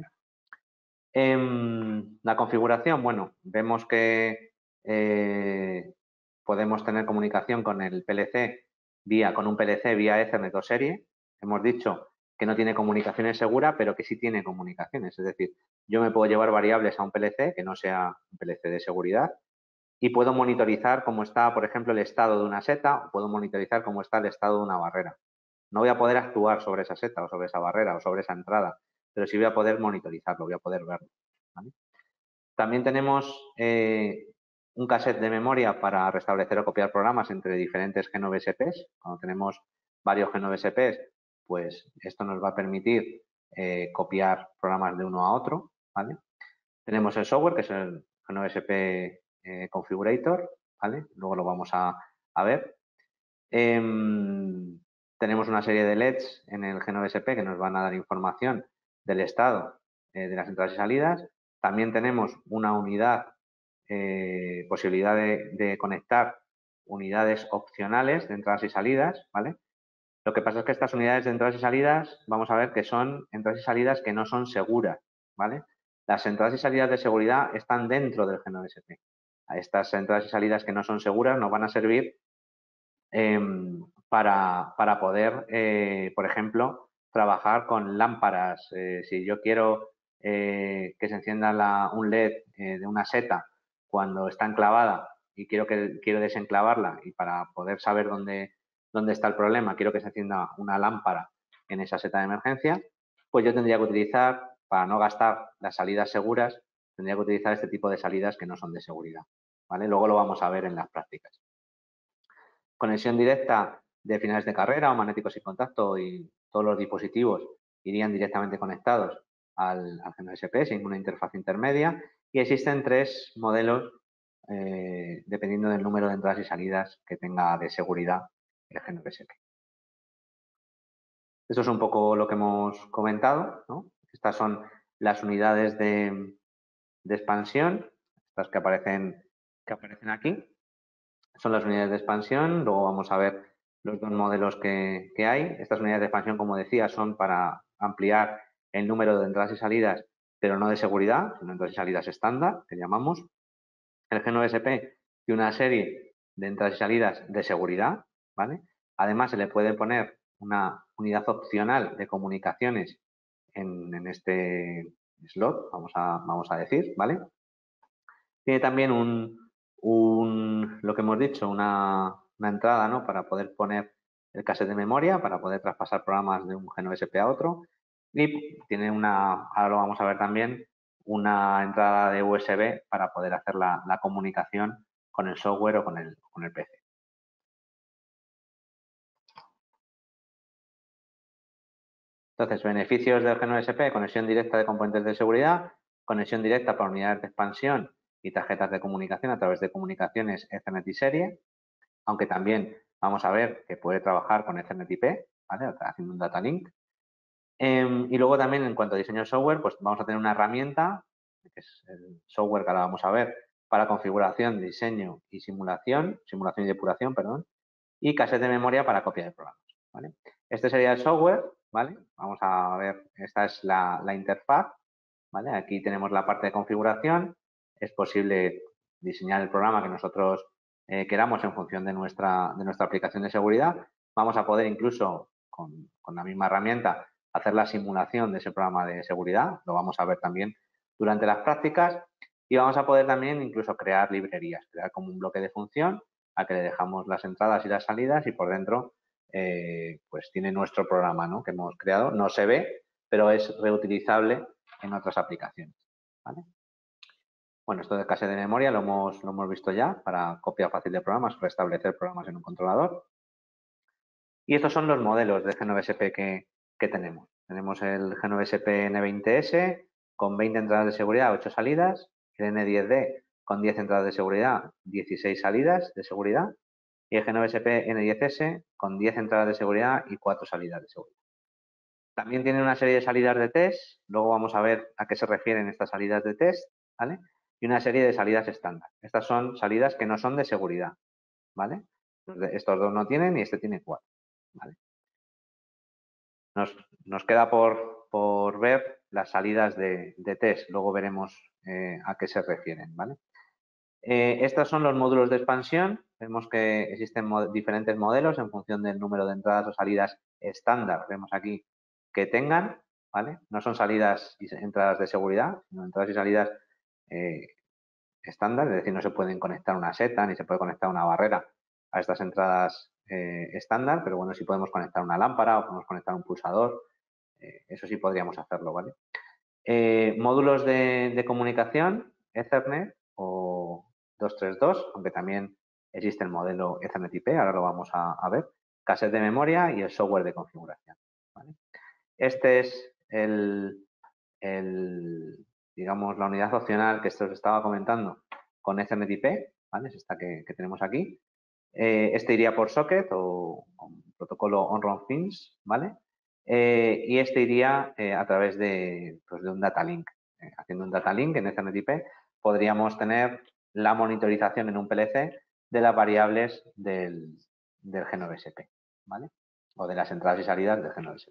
La configuración, bueno, vemos que podemos tener comunicación con el PLC con un PLC vía Ethernet o serie. Hemos dicho que no tiene comunicaciones seguras, pero que sí tiene comunicaciones. Es decir, yo me puedo llevar variables a un PLC que no sea un PLC de seguridad y puedo monitorizar cómo está, por ejemplo, el estado de una seta, o puedo monitorizar cómo está el estado de una barrera. No voy a poder actuar sobre esa seta o sobre esa barrera o sobre esa entrada, pero sí voy a poder monitorizarlo, voy a poder verlo. ¿Vale? También tenemos un cassette de memoria para restablecer o copiar programas entre diferentes G9SPs. Cuando tenemos varios G9SPs, pues esto nos va a permitir copiar programas de uno a otro. ¿Vale? Tenemos el software, que es el G9SP Configurator. ¿Vale? Luego lo vamos a ver. Tenemos una serie de LEDs en el G9SP que nos van a dar información del estado de las entradas y salidas. También tenemos una unidad, posibilidad de conectar unidades opcionales de entradas y salidas, ¿vale? Lo que pasa es que estas unidades de entradas y salidas, vamos a ver que son entradas y salidas que no son seguras, ¿vale? Las entradas y salidas de seguridad están dentro del G9SP. A estas entradas y salidas que no son seguras nos van a servir para poder, por ejemplo, trabajar con lámparas. Si yo quiero que se encienda un LED de una seta cuando está enclavada y quiero desenclavarla y para poder saber dónde está el problema, quiero que se encienda una lámpara en esa seta de emergencia, pues yo tendría que utilizar, para no gastar las salidas seguras, tendría que utilizar este tipo de salidas que no son de seguridad. ¿Vale? Luego lo vamos a ver en las prácticas. Conexión directa de finales de carrera o magnéticos sin contacto y todos los dispositivos irían directamente conectados al GNSP sin una interfaz intermedia y existen 3 modelos dependiendo del número de entradas y salidas que tenga de seguridad el GNSP. Esto es un poco lo que hemos comentado, ¿no? Estas son las unidades de expansión, estas que aparecen aquí. Son las unidades de expansión. Luego vamos a ver los dos modelos que hay. Estas unidades de expansión, como decía, son para ampliar el número de entradas y salidas, pero no de seguridad, sino entradas y salidas estándar, que llamamos. El G9SP tiene una serie de entradas y salidas de seguridad, ¿vale? Además, se le puede poner una unidad opcional de comunicaciones en este slot, vamos a decir, ¿vale? Tiene también lo que hemos dicho, una entrada, ¿no? Para poder poner el cassette de memoria, para poder traspasar programas de un GNOSP a otro. Y tiene ahora lo vamos a ver también, una entrada de USB para poder hacer la comunicación con el software o con el PC. Entonces, beneficios del G9SP, conexión directa de componentes de seguridad, conexión directa para unidades de expansión y tarjetas de comunicación a través de comunicaciones Ethernet y serie, aunque también vamos a ver que puede trabajar con Ethernet IP, ¿vale? Haciendo un data link. Y luego también en cuanto a diseño de software, pues vamos a tener una herramienta, que es el software que ahora vamos a ver, para configuración, diseño y simulación y depuración, perdón, y cassette de memoria para copia de programas, ¿vale? Este sería el software, ¿vale? Vamos a ver, esta es la interfaz, ¿vale? Aquí tenemos la parte de configuración, es posible diseñar el programa que nosotros queramos en función de nuestra aplicación de seguridad. Vamos a poder incluso con la misma herramienta hacer la simulación de ese programa de seguridad, lo vamos a ver también durante las prácticas, y vamos a poder también incluso crear librerías, crear como un bloque de función al que le dejamos las entradas y las salidas y por dentro pues tiene nuestro programa, ¿no?, que hemos creado. No se ve, pero es reutilizable en otras aplicaciones, ¿vale? Bueno, esto de cassette de memoria lo hemos visto ya para copia fácil de programas, restablecer programas en un controlador. Y estos son los modelos de G9SP que tenemos. Tenemos el G9SP N20S con 20 entradas de seguridad, 8 salidas, el N10D con 10 entradas de seguridad, 16 salidas de seguridad, y el G9SP N10S con 10 entradas de seguridad y 4 salidas de seguridad. También tiene una serie de salidas de test, luego vamos a ver a qué se refieren estas salidas de test, ¿vale? Y una serie de salidas estándar. Estas son salidas que no son de seguridad, ¿vale? Estos dos no tienen y este tiene 4, ¿vale? Nos queda por ver las salidas de test, luego veremos a qué se refieren, ¿vale? Estos son los módulos de expansión. Vemos que existen diferentes modelos en función del número de entradas o salidas estándar. Vemos aquí que tengan, ¿vale? No son salidas y entradas de seguridad, sino entradas y salidas estándar, es decir, no se pueden conectar una seta ni se puede conectar una barrera a estas entradas estándar, pero bueno, sí podemos conectar una lámpara o podemos conectar un pulsador, eso sí podríamos hacerlo, ¿vale? Módulos de comunicación, Ethernet o 232, aunque también existe el modelo Ethernet IP, ahora lo vamos a ver, cassette de memoria y el software de configuración, ¿vale? Este es digamos, la unidad opcional que os estaba comentando con Ethernet IP, ¿vale? Es esta que tenemos aquí. Este iría por socket o con protocolo on-ramp fins, ¿vale? Y este iría a través pues de un data link. Haciendo un data link en Ethernet IP podríamos tener la monitorización en un PLC de las variables del G9SP, ¿vale? O de las entradas y salidas del G9SP.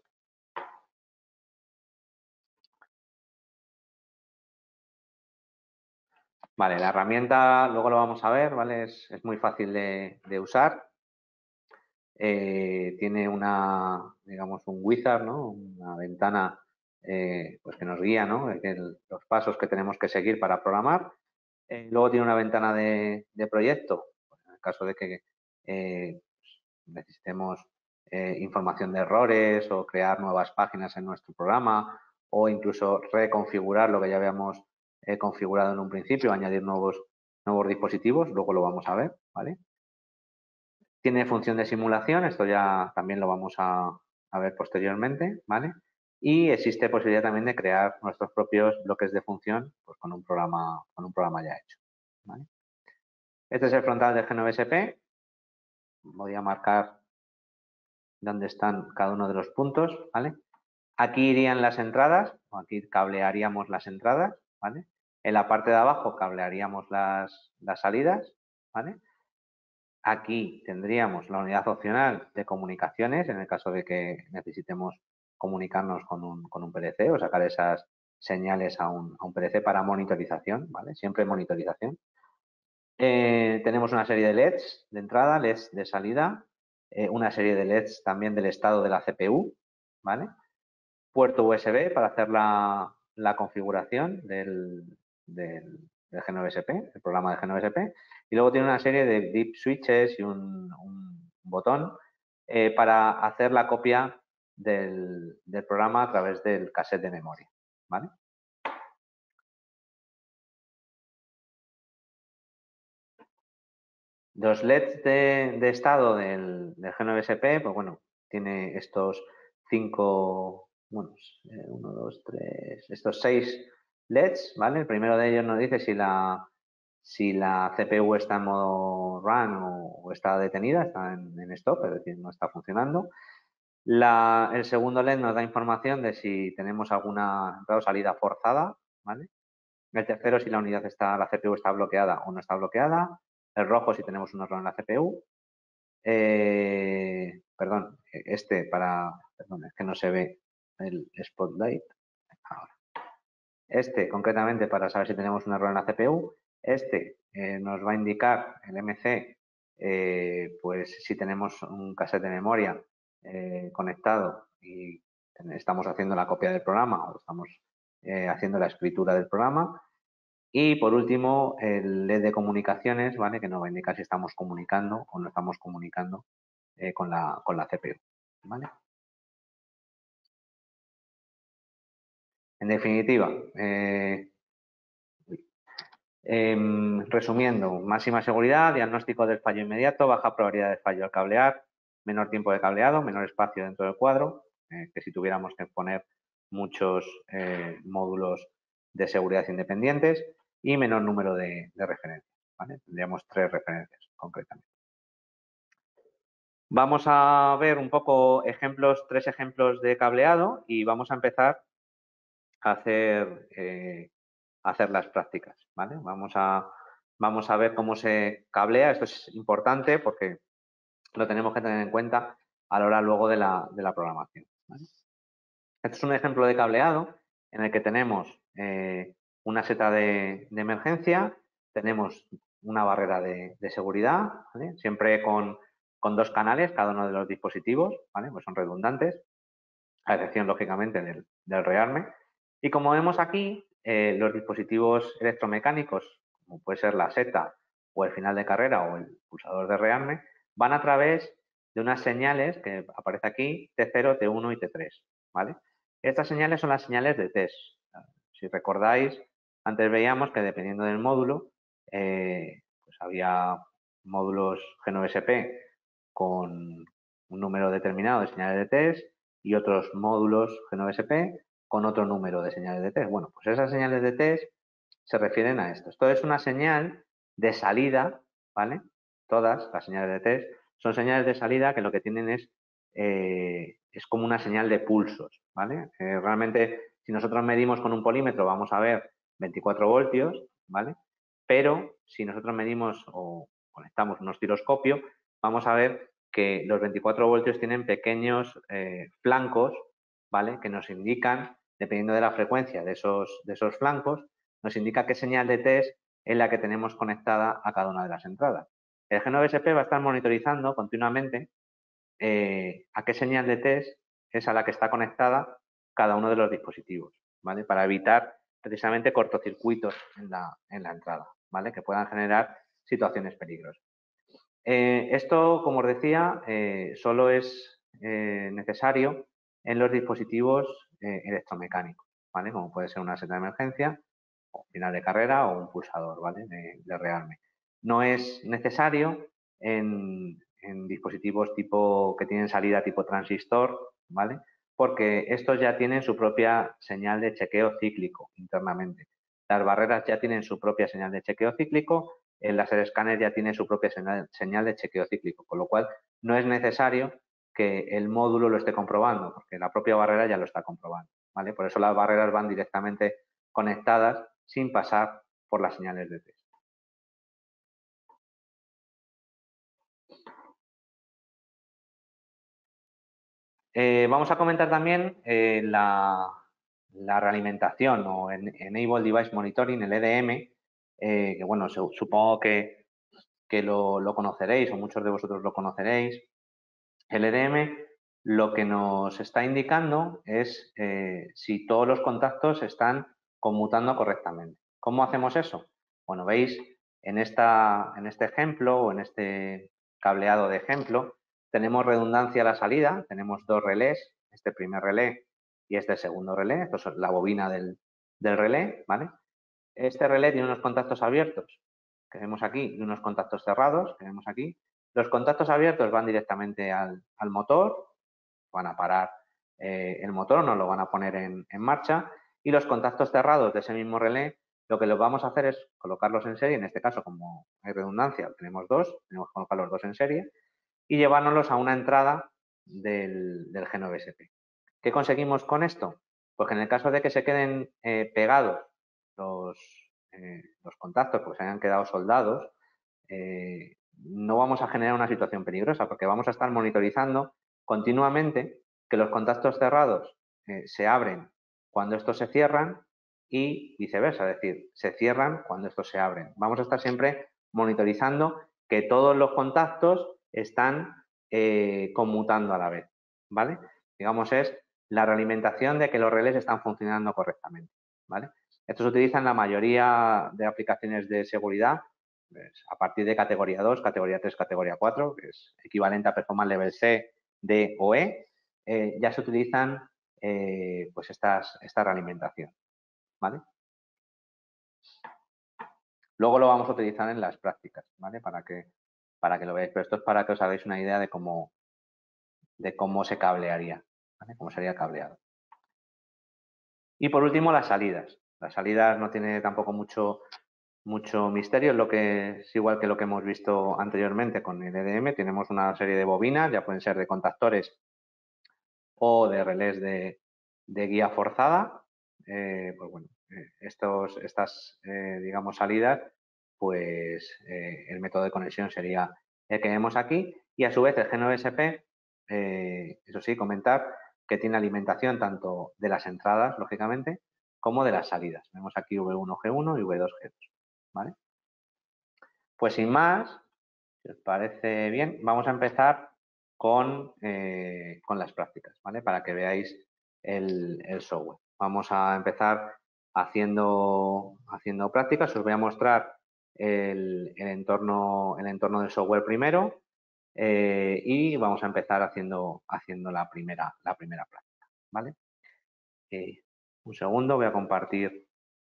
Vale, la herramienta, luego lo vamos a ver, ¿vale? Es muy fácil de usar. Tiene digamos, un wizard, ¿no? Una ventana pues que nos guía, ¿no? Los pasos que tenemos que seguir para programar. Luego tiene una ventana de proyecto, pues en el caso de que necesitemos información de errores o crear nuevas páginas en nuestro programa o incluso reconfigurar lo que ya habíamos configurado en un principio, añadir nuevos dispositivos, luego lo vamos a ver, ¿vale? Tiene función de simulación, esto ya también lo vamos a ver posteriormente, ¿vale? Y existe posibilidad también de crear nuestros propios bloques de función pues con un programa ya hecho, ¿vale? Este es el frontal del G9SP. Voy a marcar dónde están cada uno de los puntos, ¿vale? Aquí irían las entradas, aquí cablearíamos las entradas, ¿vale? En la parte de abajo cablearíamos las salidas, ¿vale? Aquí tendríamos la unidad opcional de comunicaciones, en el caso de que necesitemos comunicarnos con un PLC o sacar esas señales a un PLC para monitorización, ¿vale? Siempre monitorización. Tenemos una serie de LEDs de entrada, LEDs de salida, una serie de LEDs también del estado de la CPU, ¿vale? Puerto USB para hacer la configuración del G9SP, el programa de G9SP, y luego tiene una serie de deep switches y un botón para hacer la copia del programa a través del cassette de memoria, ¿vale? Los LEDs de estado del G9SP, pues bueno, tiene estos 5, bueno, 1, 2, 3, estos 6 LEDs, ¿vale? El primero de ellos nos dice si la CPU está en modo run o está detenida, está en stop, es decir, no está funcionando. El segundo LED nos da información de si tenemos alguna entrada o salida forzada, ¿vale? El tercero, si la CPU está bloqueada o no está bloqueada. El rojo, si tenemos un error en la CPU. Perdón, perdón, es que no se ve el spotlight. Ahora. Concretamente, para saber si tenemos un error en la CPU. Nos va a indicar el MC, pues si tenemos un cassette de memoria conectado y estamos haciendo la copia del programa o estamos haciendo la escritura del programa. Y por último, el LED de comunicaciones, ¿vale? Que nos va a indicar si estamos comunicando o no estamos comunicando con la CPU, ¿vale? En definitiva, resumiendo, máxima seguridad, diagnóstico del fallo inmediato, baja probabilidad de fallo al cablear, menor tiempo de cableado, menor espacio dentro del cuadro, que si tuviéramos que poner muchos módulos de seguridad independientes y menor número de referencias, ¿vale? Tendríamos 3 referencias concretamente. Vamos a ver un poco tres ejemplos de cableado y vamos a empezar a hacer las prácticas, ¿vale? Vamos a ver cómo se cablea. Esto es importante porque lo tenemos que tener en cuenta a la hora luego de la programación, ¿vale? Este es un ejemplo de cableado en el que tenemos una seta de emergencia, tenemos una barrera de seguridad, ¿vale? Siempre con 2 canales, cada uno de los dispositivos, ¿vale? Pues son redundantes, a excepción, lógicamente, del rearme. Y como vemos aquí, los dispositivos electromecánicos, como puede ser la seta o el final de carrera o el pulsador de rearme, van a través de unas señales que aparece aquí, T0, T1 y T3, ¿vale? Estas señales son las señales de test. Si recordáis, antes veíamos que dependiendo del módulo, pues había módulos G9SP con un número determinado de señales de test y otros módulos G9SP con otro número de señales de test. Bueno, pues esas señales de test se refieren a esto. Esto es una señal de salida, ¿vale? Todas las señales de test son señales de salida que lo que tienen es como una señal de pulsos, ¿vale? Realmente, si nosotros medimos con un polímetro, vamos a ver 24 voltios, ¿vale? Pero si nosotros medimos o conectamos un osciloscopio, vamos a ver que los 24 voltios tienen pequeños flancos, ¿vale? Que nos indican, dependiendo de la frecuencia de esos flancos, nos indica qué señal de test es la que tenemos conectada a cada una de las entradas. El G9SP va a estar monitorizando continuamente a qué señal de test es a la que está conectada cada uno de los dispositivos, ¿vale? Para evitar precisamente cortocircuitos en la entrada, ¿vale? Que puedan generar situaciones peligrosas. Esto, como os decía, solo es necesario en los dispositivos electromecánicos, ¿vale? Como puede ser una seta de emergencia, o final de carrera o un pulsador, ¿vale? De rearme. No es necesario en dispositivos que tienen salida tipo transistor, ¿vale? Porque estos ya tienen su propia señal de chequeo cíclico internamente. Las barreras ya tienen su propia señal de chequeo cíclico, el láser escáner ya tiene su propia señal de chequeo cíclico, con lo cual no es necesario que el módulo lo esté comprobando, porque la propia barrera ya lo está comprobando, ¿vale? Por eso las barreras van directamente conectadas sin pasar por las señales de test. Vamos a comentar también la realimentación o Enable Device Monitoring, el EDM, que bueno, supongo que lo conoceréis o muchos de vosotros lo conoceréis. El EDM lo que nos está indicando es si todos los contactos están conmutando correctamente. ¿Cómo hacemos eso? Bueno, veis en este ejemplo o en este cableado de ejemplo, tenemos redundancia a la salida, tenemos 2 relés, este primer relé y este segundo relé, esto es la bobina del relé, ¿vale? Este relé tiene unos contactos abiertos que vemos aquí, y unos contactos cerrados, que vemos aquí. Los contactos abiertos van directamente al motor, van a parar el motor, nos lo van a poner en marcha, y los contactos cerrados de ese mismo relé, lo que los vamos a hacer es colocarlos en serie, en este caso, como hay redundancia, tenemos dos, tenemos que colocar los dos en serie, y llevárnoslos a una entrada del G9SP. ¿Qué conseguimos con esto? Pues que en el caso de que se queden pegados los contactos, porque se hayan quedado soldados, no vamos a generar una situación peligrosa, porque vamos a estar monitorizando continuamente que los contactos cerrados se abren cuando estos se cierran y viceversa, es decir, se cierran cuando estos se abren. Vamos a estar siempre monitorizando que todos los contactos están conmutando a la vez, ¿vale? Digamos, es la realimentación de que los relés están funcionando correctamente, ¿vale? Esto se utiliza en la mayoría de aplicaciones de seguridad, pues, a partir de categoría 2, categoría 3, categoría 4, que es equivalente a Performance Level C, D o E, ya se utilizan pues esta realimentación, ¿vale? Luego lo vamos a utilizar en las prácticas, ¿vale? Para que lo veáis, pero esto es para que os hagáis una idea de cómo se cablearía, ¿vale? Cómo sería cableado. Y por último, las salidas. Las salidas no tiene tampoco mucho misterio, es lo que es igual que lo que hemos visto anteriormente con el EDM. Tenemos una serie de bobinas, ya pueden ser de contactores o de relés de guía forzada. Pues bueno, estas digamos salidas, pues el método de conexión sería el que vemos aquí, y a su vez el G9SP, eso sí, comentar que tiene alimentación tanto de las entradas, lógicamente, como de las salidas. Vemos aquí V1G1 y V2G2, ¿vale? Pues sin más, si os parece bien, vamos a empezar con las prácticas, ¿vale? Para que veáis el software. Vamos a empezar haciendo prácticas. Os voy a mostrar el entorno del software primero y vamos a empezar haciendo la primera práctica, ¿vale? Un segundo, voy a compartir,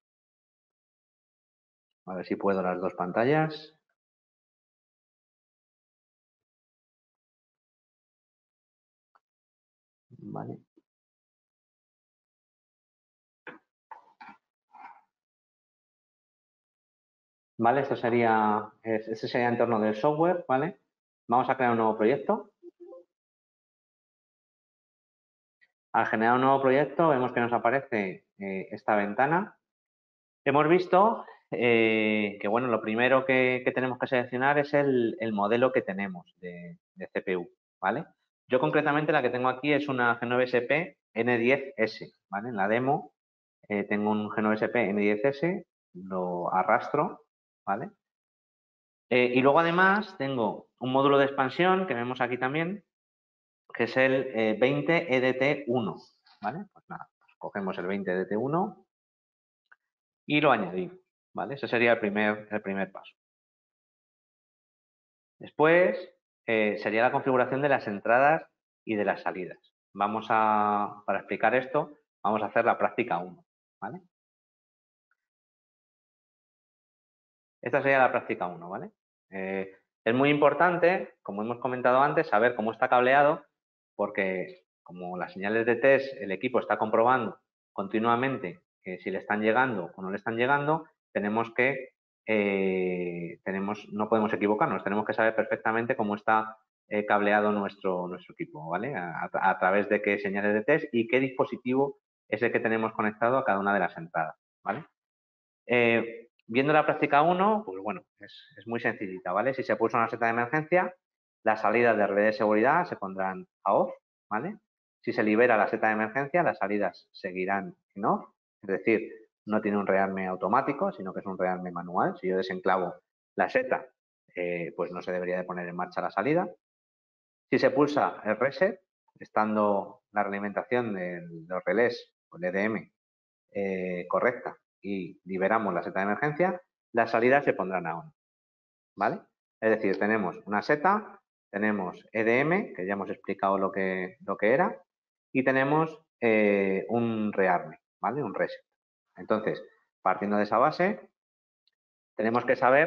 a ver si puedo, las dos pantallas. Vale. ¿Vale? Este sería el entorno del software, ¿vale? Vamos a crear un nuevo proyecto. Al generar un nuevo proyecto vemos que nos aparece esta ventana. Hemos visto que, bueno, lo primero que tenemos que seleccionar es el modelo que tenemos de CPU, ¿vale? Yo concretamente la que tengo aquí es una G9SP N10S, ¿vale? En la demo tengo un G9SP N10S, lo arrastro, ¿vale? Y luego además tengo un módulo de expansión que vemos aquí también, que es el 20EDT1, ¿vale? Pues nada, pues cogemos el 20EDT1 y lo añadimos, ¿vale? Ese sería el primer paso. Después sería la configuración de las entradas y de las salidas. Para explicar esto, vamos a hacer la práctica 1, ¿vale? Esta sería la práctica 1, ¿vale? Es muy importante, como hemos comentado antes, saber cómo está cableado, porque como las señales de test, el equipo está comprobando continuamente si le están llegando o no le están llegando, no podemos equivocarnos, tenemos que saber perfectamente cómo está cableado nuestro equipo, ¿vale? A través de qué señales de test y qué dispositivo es el que tenemos conectado a cada una de las entradas, ¿vale? Viendo la práctica 1, pues bueno, es muy sencillita, ¿vale? Si se pulsa una seta de emergencia, las salidas de red de seguridad se pondrán a off, ¿vale? Si se libera la seta de emergencia, las salidas seguirán en off, es decir, no tiene un rearme automático, sino que es un rearme manual. Si yo desenclavo la seta, pues no se debería de poner en marcha la salida. Si se pulsa el reset, estando la realimentación de los relés o el EDM correcta y liberamos la seta de emergencia, las salidas se pondrán a on, ¿vale? Es decir, tenemos una seta, tenemos EDM, que ya hemos explicado lo que era, y tenemos un rearme, ¿vale? Un reset. Entonces, partiendo de esa base, tenemos que saber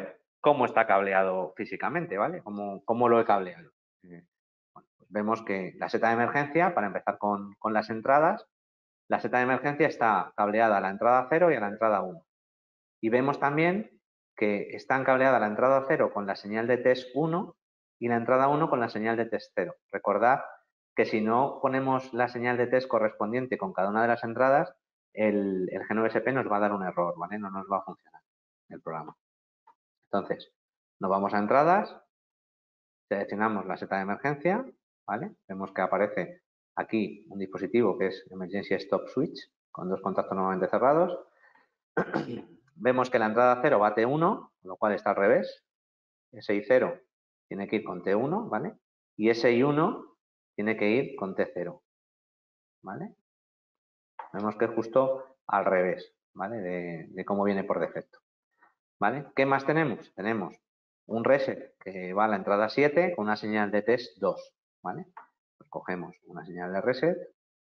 cómo está cableado físicamente, ¿vale? Cómo lo he cableado. Bueno, pues vemos que la seta de emergencia, para empezar con las entradas, la seta de emergencia está cableada a la entrada 0 y a la entrada 1. Y vemos también que están cableadas la entrada 0 con la señal de test 1 y la entrada 1 con la señal de test 0. Recordad que si no ponemos la señal de test correspondiente con cada una de las entradas, el GNOSP nos va a dar un error, ¿vale? No nos va a funcionar el programa. Entonces, nos vamos a entradas, seleccionamos la seta de emergencia, ¿vale? Vemos que aparece aquí un dispositivo que es Emergency Stop Switch, con dos contactos nuevamente cerrados. Vemos que la entrada 0 va a T1, con lo cual está al revés. SI 0 tiene que ir con T1, ¿vale? Y SI 1 tiene que ir con T0, ¿vale? Vemos que es justo al revés, ¿vale? De cómo viene por defecto, ¿vale? ¿Qué más tenemos? Tenemos un reset que va a la entrada 7 con una señal de test 2, ¿vale? Pues cogemos una señal de reset.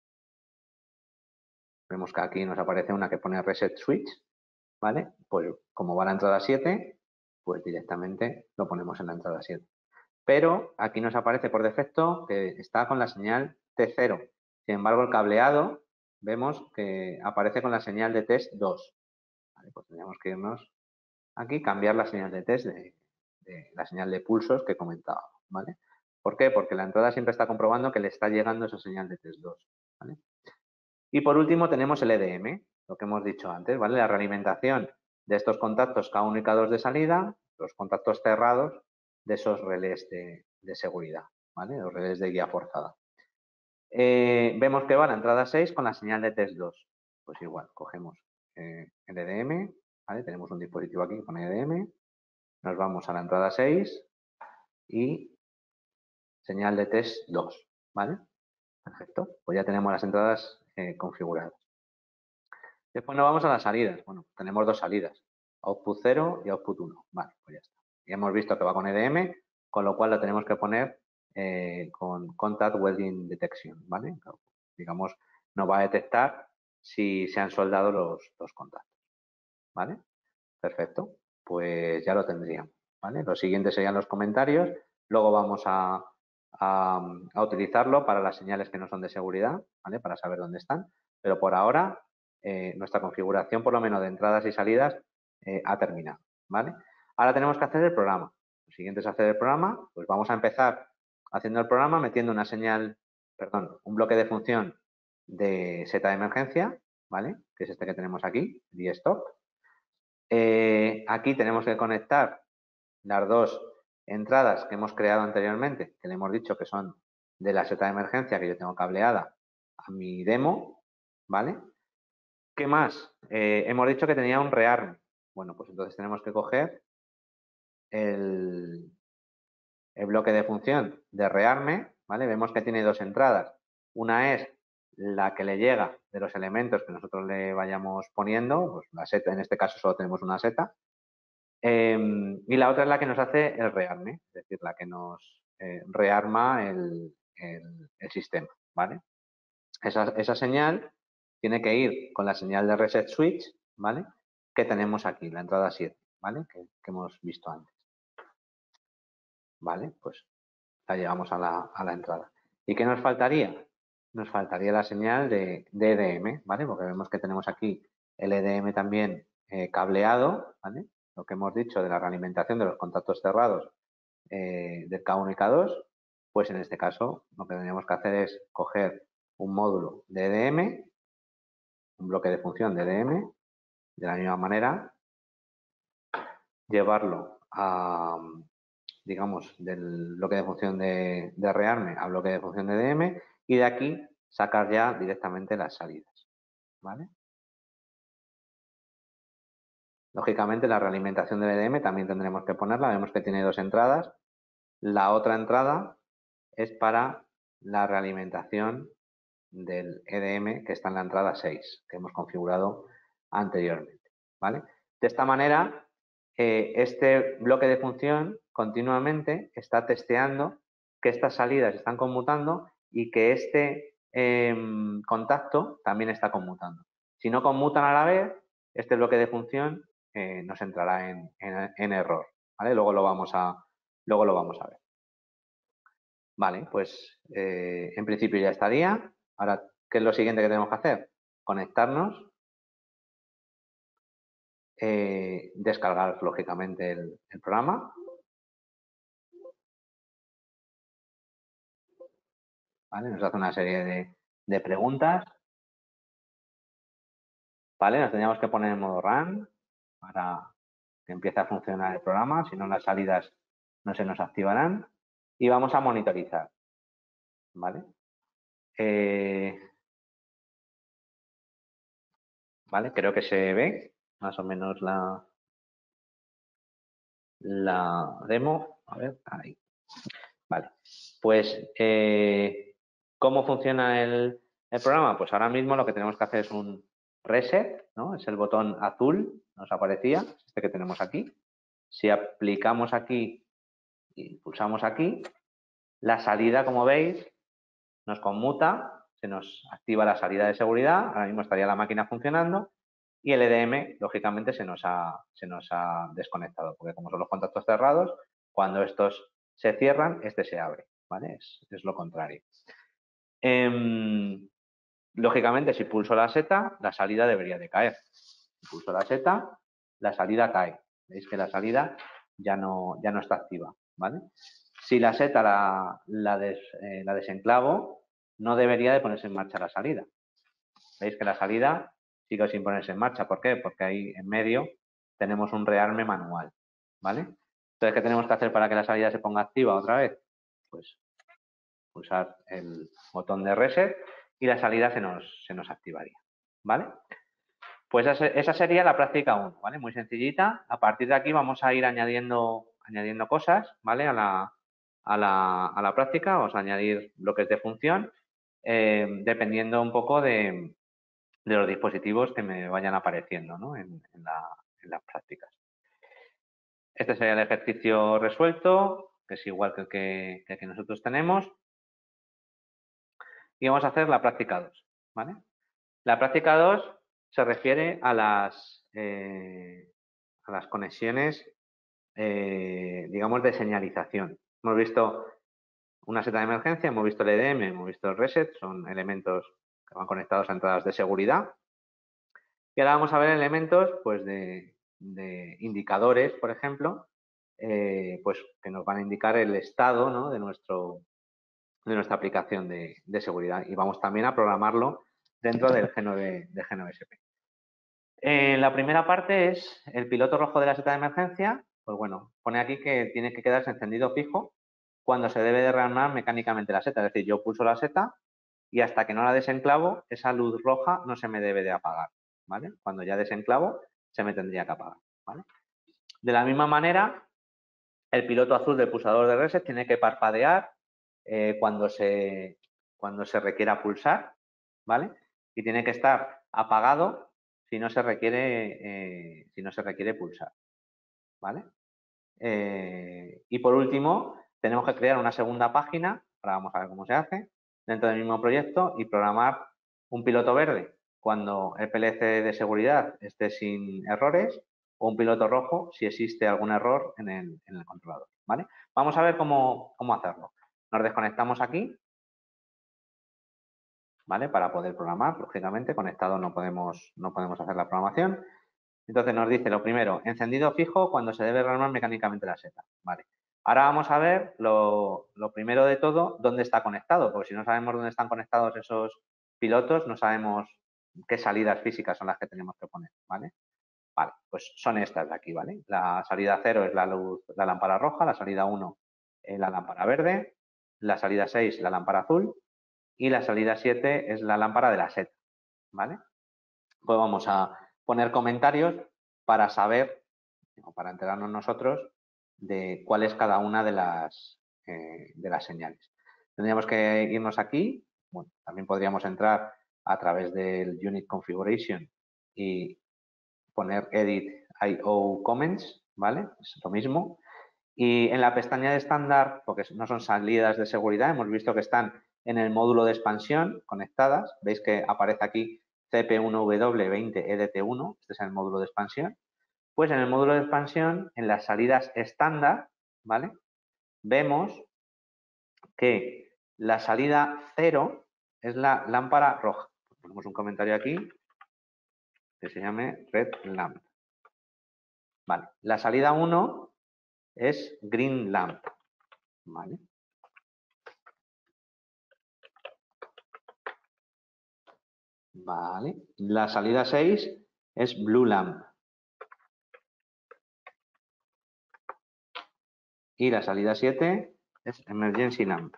Vemos que aquí nos aparece una que pone reset switch, ¿vale? Pues como va a la entrada 7, pues directamente lo ponemos en la entrada 7. Pero aquí nos aparece por defecto que está con la señal T0. Sin embargo, el cableado vemos que aparece con la señal de test 2. ¿Vale? Pues tendríamos que irnos aquí, cambiar la señal de test de la señal de pulsos que comentaba, ¿vale? ¿Por qué? Porque la entrada siempre está comprobando que le está llegando esa señal de test 2, ¿vale? Y por último tenemos el EDM, lo que hemos dicho antes, ¿vale? La realimentación de estos contactos K1 y K2 de salida, los contactos cerrados de esos relés de seguridad, ¿vale? Los relés de guía forzada. Vemos que va a la entrada 6 con la señal de test 2. Pues igual, cogemos el EDM, ¿vale? Tenemos un dispositivo aquí con EDM, nos vamos a la entrada 6 y señal de test 2, ¿vale? Perfecto, pues ya tenemos las entradas configuradas. Después nos vamos a las salidas. Bueno, tenemos dos salidas, output 0 y output 1. Vale, pues ya está. Ya hemos visto que va con EDM, con lo cual lo tenemos que poner con Contact Welding Detection, ¿vale? Digamos, nos va a detectar si se han soldado los contactos, ¿vale? Perfecto, pues ya lo tendríamos, ¿vale? Lo siguiente serían los comentarios, luego vamos a utilizarlo para las señales que no son de seguridad, ¿vale? Para saber dónde están, pero por ahora nuestra configuración, por lo menos de entradas y salidas, ha terminado, ¿vale? Ahora tenemos que hacer el programa. Lo siguiente es hacer el programa, pues vamos a empezar haciendo el programa metiendo una señal, perdón, un bloque de función de seta de emergencia, ¿vale? Que es este que tenemos aquí, stop. Aquí tenemos que conectar las dos entradas que hemos creado anteriormente, que le hemos dicho que son de la seta de emergencia que yo tengo cableada a mi demo, ¿vale? ¿Qué más? Hemos dicho que tenía un rearm. Bueno, pues entonces tenemos que coger el bloque de función de rearme, ¿vale? Vemos que tiene dos entradas. Una es la que le llega de los elementos que nosotros le vayamos poniendo, pues la seta, en este caso solo tenemos una seta, y la otra es la que nos hace el rearme, es decir, la que nos rearma el sistema, ¿vale? Esa señal tiene que ir con la señal de reset switch, ¿vale? Que tenemos aquí, la entrada 7, ¿vale? Que hemos visto antes, ¿vale? Pues la llevamos a la entrada. ¿Y qué nos faltaría? Nos faltaría la señal de EDM, ¿vale? Porque vemos que tenemos aquí el EDM también cableado, ¿vale? Lo que hemos dicho de la realimentación de los contactos cerrados del K1 y K2, pues en este caso lo que tendríamos que hacer es coger un módulo de EDM, un bloque de función de EDM, de la misma manera, llevarlo a, digamos, del bloque de función de rearme al bloque de función de EDM y de aquí sacar ya directamente las salidas, ¿vale? Lógicamente la realimentación del EDM también tendremos que ponerla, vemos que tiene dos entradas. La otra entrada es para la realimentación del EDM que está en la entrada 6, que hemos configurado anteriormente, ¿vale? De esta manera, este bloque de función continuamente está testeando que estas salidas están conmutando y que este contacto también está conmutando. Si no conmutan a la vez, este bloque de función nos entrará en error, ¿vale? Luego lo vamos a ver. Vale, pues en principio ya estaría. Ahora, ¿qué es lo siguiente que tenemos que hacer? Conectarnos, descargar lógicamente el programa. ¿Vale? Nos hace una serie de preguntas. ¿Vale? Nos teníamos que poner en modo run para que empiece a funcionar el programa, si no las salidas no se nos activarán. Y vamos a monitorizar. ¿Vale? ¿Vale? Creo que se ve más o menos la demo. A ver, ahí. Vale. Pues, ¿cómo funciona el programa? Pues ahora mismo lo que tenemos que hacer es un reset, ¿no? Es el botón azul, nos aparecía, este que tenemos aquí. Si aplicamos aquí y pulsamos aquí, la salida, como veis, nos conmuta, se nos activa la salida de seguridad, ahora mismo estaría la máquina funcionando y el EDM, lógicamente, se nos ha desconectado, porque como son los contactos cerrados, cuando estos se cierran, este se abre, ¿vale? Es lo contrario. Lógicamente, si pulso la seta, la salida debería de caer. Si pulso la seta, la salida cae. Veis que la salida ya no está activa, ¿vale? Si la seta la desenclavo, no debería de ponerse en marcha la salida. Veis que la salida sigue sin ponerse en marcha. ¿Por qué? Porque ahí en medio tenemos un rearme manual, ¿vale? Entonces, ¿qué tenemos que hacer para que la salida se ponga activa otra vez? Pues pulsar el botón de reset y la salida se nos activaría, ¿vale? Pues esa sería la práctica 1, ¿vale? Muy sencillita. A partir de aquí vamos a ir añadiendo cosas, ¿vale? A la práctica, vamos a añadir bloques de función, dependiendo un poco de los dispositivos que me vayan apareciendo, ¿no? en las prácticas. Este sería el ejercicio resuelto, que es igual que el que nosotros tenemos. Y vamos a hacer la práctica 2, ¿vale? La práctica 2 se refiere a las conexiones, digamos, de señalización. Hemos visto una seta de emergencia, hemos visto el EDM, hemos visto el reset, son elementos que van conectados a entradas de seguridad. Y ahora vamos a ver elementos, pues, de indicadores, por ejemplo, pues, que nos van a indicar el estado, ¿no?, de nuestra aplicación de seguridad. Y vamos también a programarlo dentro del G9SP. La primera parte es el piloto rojo de la seta de emergencia. Pues bueno, pone aquí que tiene que quedarse encendido fijo cuando se debe de rearmar mecánicamente la seta. Es decir, yo pulso la seta y hasta que no la desenclavo, esa luz roja no se me debe de apagar, ¿vale? Cuando ya desenclavo, se me tendría que apagar, ¿vale? De la misma manera, el piloto azul del pulsador de reset tiene que parpadear cuando se requiera pulsar, ¿vale? Y tiene que estar apagado si no se requiere pulsar, ¿vale? Y por último, tenemos que crear una segunda página, ahora vamos a ver cómo se hace, dentro del mismo proyecto y programar un piloto verde cuando el PLC de seguridad esté sin errores o un piloto rojo si existe algún error en el controlador, ¿vale? Vamos a ver cómo hacerlo. Nos desconectamos aquí, ¿vale? Para poder programar, lógicamente, conectado no podemos hacer la programación. Entonces nos dice lo primero, encendido fijo cuando se debe rearmar mecánicamente la seta, ¿vale? Ahora vamos a ver lo primero de todo, dónde está conectado, porque si no sabemos dónde están conectados esos pilotos, no sabemos qué salidas físicas son las que tenemos que poner, ¿vale? Vale, pues son estas de aquí, ¿vale? La salida 0 es la luz, la lámpara roja, la salida 1 la lámpara verde, la salida 6 la lámpara azul y la salida 7 es la lámpara de la seta, ¿vale? Pues vamos a poner comentarios para saber, o para enterarnos nosotros de cuál es cada una de las señales. Tendríamos que irnos aquí, bueno, también podríamos entrar a través del Unit Configuration y poner Edit I/O Comments, ¿vale? Es lo mismo. Y en la pestaña de estándar, porque no son salidas de seguridad, hemos visto que están en el módulo de expansión conectadas. Veis que aparece aquí CP1W20EDT1, este es el módulo de expansión. Pues en el módulo de expansión, en las salidas estándar, ¿vale? Vemos que la salida 0 es la lámpara roja. Ponemos un comentario aquí que se llame red lamp. Vale. La salida 1 es green lamp. Vale. Vale. La salida 6 es blue lamp. Y la salida 7 es emergency lamp.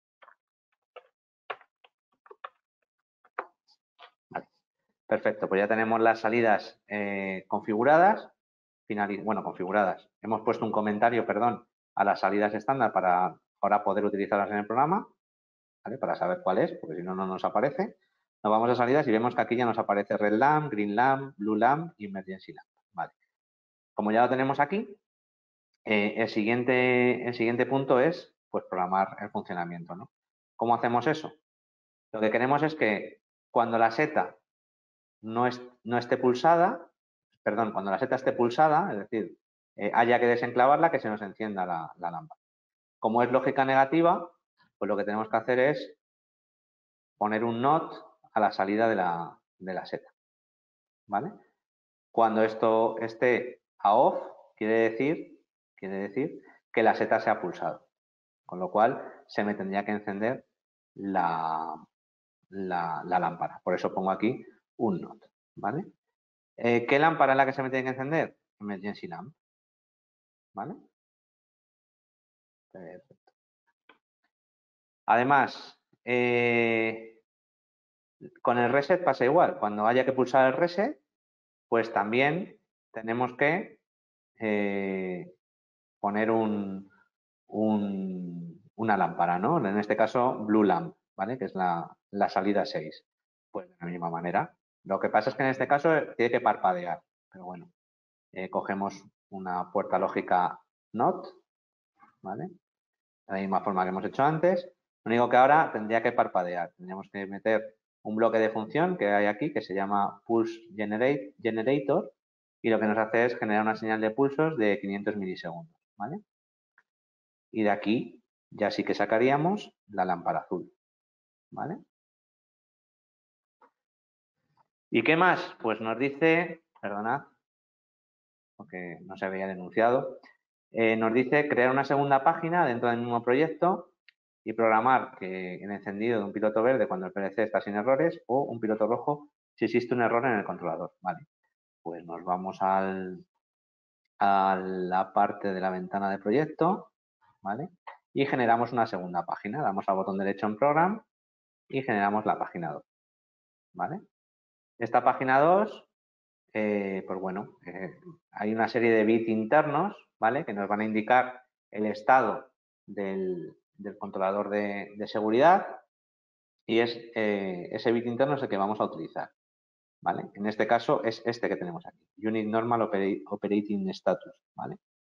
Vale. Perfecto, pues ya tenemos las salidas configuradas. Configuradas. Hemos puesto un comentario, perdón, a las salidas estándar para ahora poder utilizarlas en el programa, ¿vale? Para saber cuál es, porque si no, no nos aparece. Nos vamos a salidas y vemos que aquí ya nos aparece red lamp, green lamp, blue lamp y emergency lamp. Vale. Como ya lo tenemos aquí, el siguiente punto es pues programar el funcionamiento, ¿no? ¿Cómo hacemos eso? Lo que queremos es que cuando la seta no esté pulsada, perdón, cuando la seta esté pulsada, es decir, haya que desenclavarla, que se nos encienda la lámpara. Como es lógica negativa, pues lo que tenemos que hacer es poner un NOT a la salida de la seta, ¿vale? Cuando esto esté a off, quiere decir que la seta se ha pulsado, con lo cual se me tendría que encender la lámpara. Por eso pongo aquí un NOT, ¿vale? ¿Qué lámpara es la que se me tiene que encender? Emergency lamp, ¿vale? Perfecto. Además, con el reset pasa igual. Cuando haya que pulsar el reset, pues también tenemos que poner una lámpara, ¿no? En este caso, blue lamp, ¿vale? Que es la salida 6. Pues de la misma manera. Lo que pasa es que en este caso tiene que parpadear, pero bueno, cogemos una puerta lógica NOT, ¿vale? De la misma forma que hemos hecho antes. Lo único que ahora tendría que parpadear. Tendríamos que meter un bloque de función que hay aquí que se llama Pulse Generator y lo que nos hace es generar una señal de pulsos de 500 milisegundos, ¿vale? Y de aquí ya sí que sacaríamos la lámpara azul, ¿vale? ¿Y qué más? Pues nos dice, perdonad, porque no se había denunciado, nos dice crear una segunda página dentro del mismo proyecto y programar que el encendido de un piloto verde cuando el PLC está sin errores o un piloto rojo si existe un error en el controlador. Vale, pues nos vamos a la parte de la ventana de proyecto, ¿vale? Y generamos una segunda página. Damos al botón derecho en Program y generamos la página 2, ¿vale? Esta página 2, pues bueno, hay una serie de bits internos, ¿vale? Que nos van a indicar el estado del controlador de seguridad y es ese bit interno es el que vamos a utilizar, ¿vale? En este caso es este que tenemos aquí, Unit Normal Operating Status, ¿vale?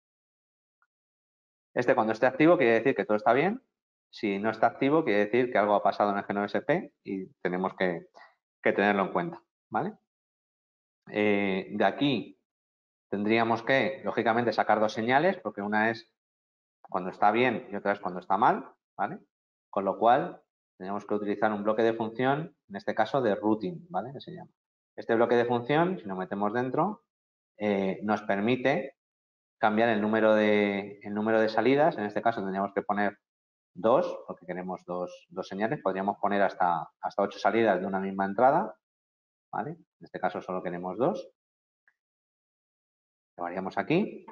Este cuando esté activo quiere decir que todo está bien. Si no está activo quiere decir que algo ha pasado en el G9SP y tenemos que tenerlo en cuenta, ¿vale? De aquí tendríamos que, lógicamente, sacar dos señales, porque una es cuando está bien y otra es cuando está mal, ¿vale? Con lo cual, tenemos que utilizar un bloque de función, en este caso de routing, ¿vale? Que se llama. Este bloque de función, si lo metemos dentro, nos permite cambiar el número de salidas. En este caso tendríamos que poner 2, porque queremos dos señales. Podríamos poner hasta 8 salidas de una misma entrada, ¿vale? En este caso solo queremos 2. Lo haríamos aquí.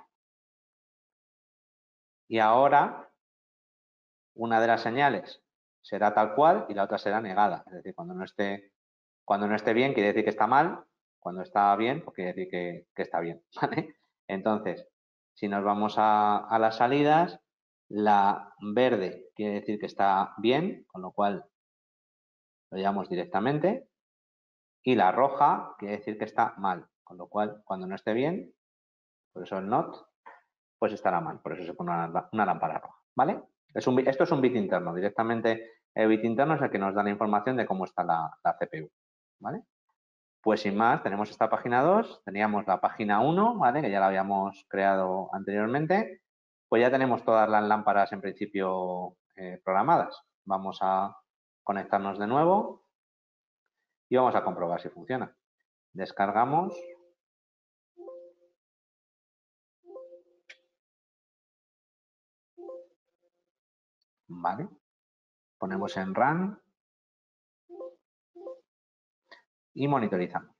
Y ahora, una de las señales será tal cual y la otra será negada. Es decir, cuando no esté bien, quiere decir que está mal. Cuando está bien, pues quiere decir que está bien, ¿vale? Entonces, si nos vamos a las salidas, la verde quiere decir que está bien, con lo cual lo llamamos directamente. Y la roja quiere decir que está mal, con lo cual cuando no esté bien, por eso el not, pues estará mal, por eso se pone una lámpara roja, ¿vale? Esto es un bit interno, directamente el bit interno es el que nos da la información de cómo está la CPU, ¿vale? Pues sin más, tenemos esta página 2, teníamos la página 1, ¿vale? Que ya la habíamos creado anteriormente. Pues ya tenemos todas las lámparas en principio programadas. Vamos a conectarnos de nuevo y vamos a comprobar si funciona. Descargamos. Vale. Ponemos en Run y monitorizamos.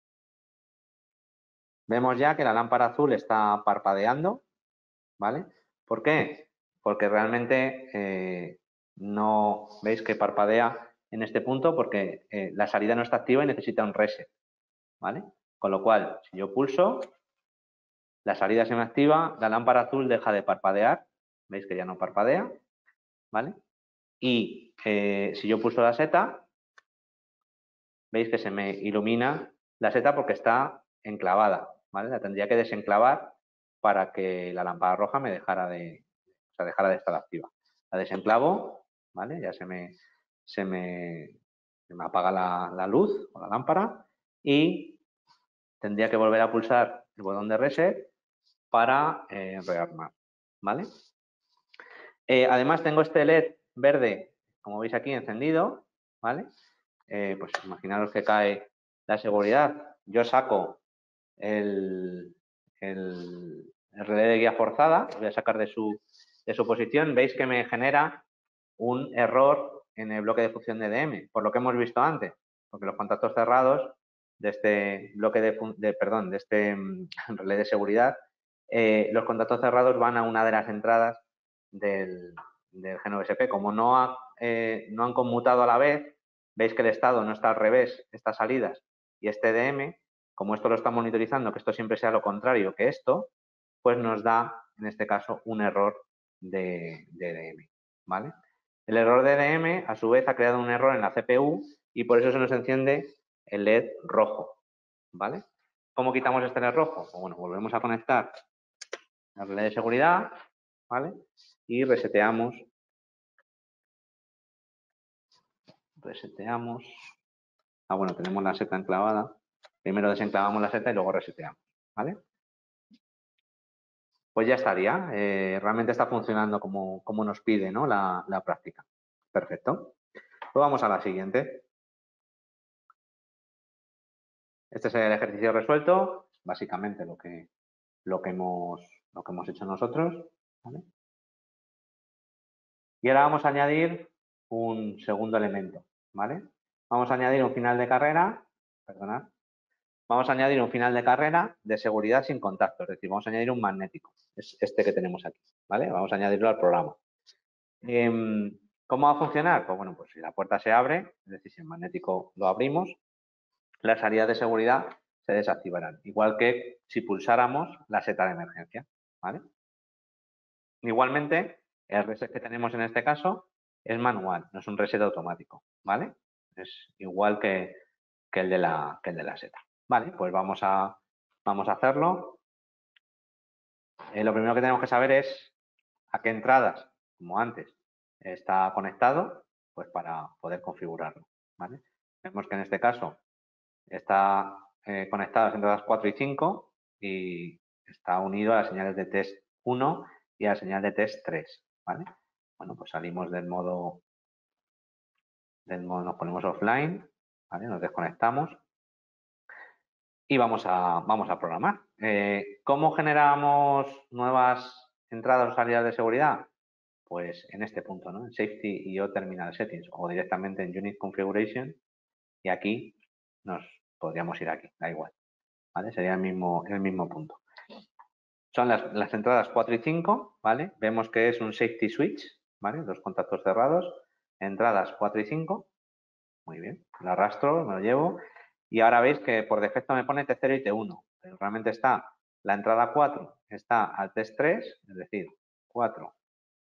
Vemos ya que la lámpara azul está parpadeando, ¿vale? ¿Por qué? Porque realmente no veis que parpadea en este punto porque la salida no está activa y necesita un reset, ¿vale? Con lo cual, si yo pulso, la salida se me activa, la lámpara azul deja de parpadear, veis que ya no parpadea, ¿vale? Y si yo pulso la seta, veis que se me ilumina la seta porque está enclavada, ¿vale? La tendría que desenclavar para que la lámpara roja me dejara de estar activa. La desenclavo, ¿vale? Ya se me apaga la luz o la lámpara y tendría que volver a pulsar el botón de reset para rearmar, ¿vale? Además tengo este LED verde, como veis aquí, encendido, ¿vale? Pues imaginaros que cae la seguridad. Yo saco el relé de guía forzada, lo voy a sacar de su posición. Veis que me genera un error en el bloque de función de DM, por lo que hemos visto antes, porque los contactos cerrados de este bloque de este relé de seguridad, los contactos cerrados van a una de las entradas del GNOSP. Como no han conmutado a la vez, veis que el estado no está al revés, estas salidas y este DM, como esto lo está monitorizando, que esto siempre sea lo contrario que esto, pues nos da, en este caso, un error de DM, ¿vale? El error de DM, a su vez, ha creado un error en la CPU y por eso se nos enciende el LED rojo, ¿vale? ¿Cómo quitamos este LED rojo? Pues bueno, volvemos a conectar al relé de seguridad, ¿vale? Y reseteamos. Ah, bueno, tenemos la seta enclavada. Primero desenclavamos la seta y luego reseteamos, ¿vale? Pues ya estaría. Realmente está funcionando como nos pide, ¿no? la práctica. Perfecto. Pues vamos a la siguiente. Este es el ejercicio resuelto. Básicamente lo que hemos hecho nosotros, ¿vale? Y ahora vamos a añadir un segundo elemento, ¿vale? Vamos a añadir un final de carrera, perdonad. Vamos a añadir un final de carrera de seguridad sin contacto, es decir, vamos a añadir un magnético, es este que tenemos aquí, ¿vale? Vamos a añadirlo al programa. ¿Cómo va a funcionar? Pues bueno, pues si la puerta se abre, es decir, si el magnético lo abrimos, las salidas de seguridad se desactivarán, igual que si pulsáramos la seta de emergencia, ¿vale? Igualmente, el reset que tenemos en este caso es manual, no es un reset automático, ¿vale? Es igual que el de la seta. Vale, pues vamos a hacerlo. Lo primero que tenemos que saber es a qué entradas, como antes, está conectado, pues para poder configurarlo, ¿vale? Vemos que en este caso está conectado a las entradas 4 y 5 y está unido a las señales de test 1 y a la señal de test 3, ¿vale? Bueno, pues salimos del modo, nos ponemos offline, ¿vale? Nos desconectamos y vamos a programar. ¿Cómo generamos nuevas entradas o salidas de seguridad? Pues en este punto, ¿no? En Safety IO Terminal Settings o directamente en Unit Configuration y aquí nos podríamos ir aquí, da igual, ¿vale? Sería el mismo punto. Son las entradas 4 y 5, ¿vale? Vemos que es un Safety Switch, ¿vale? Dos contactos cerrados, entradas 4 y 5, muy bien, lo arrastro, me lo llevo y ahora veis que por defecto me pone T0 y T1, pero realmente está la entrada 4 está al test 3, es decir, 4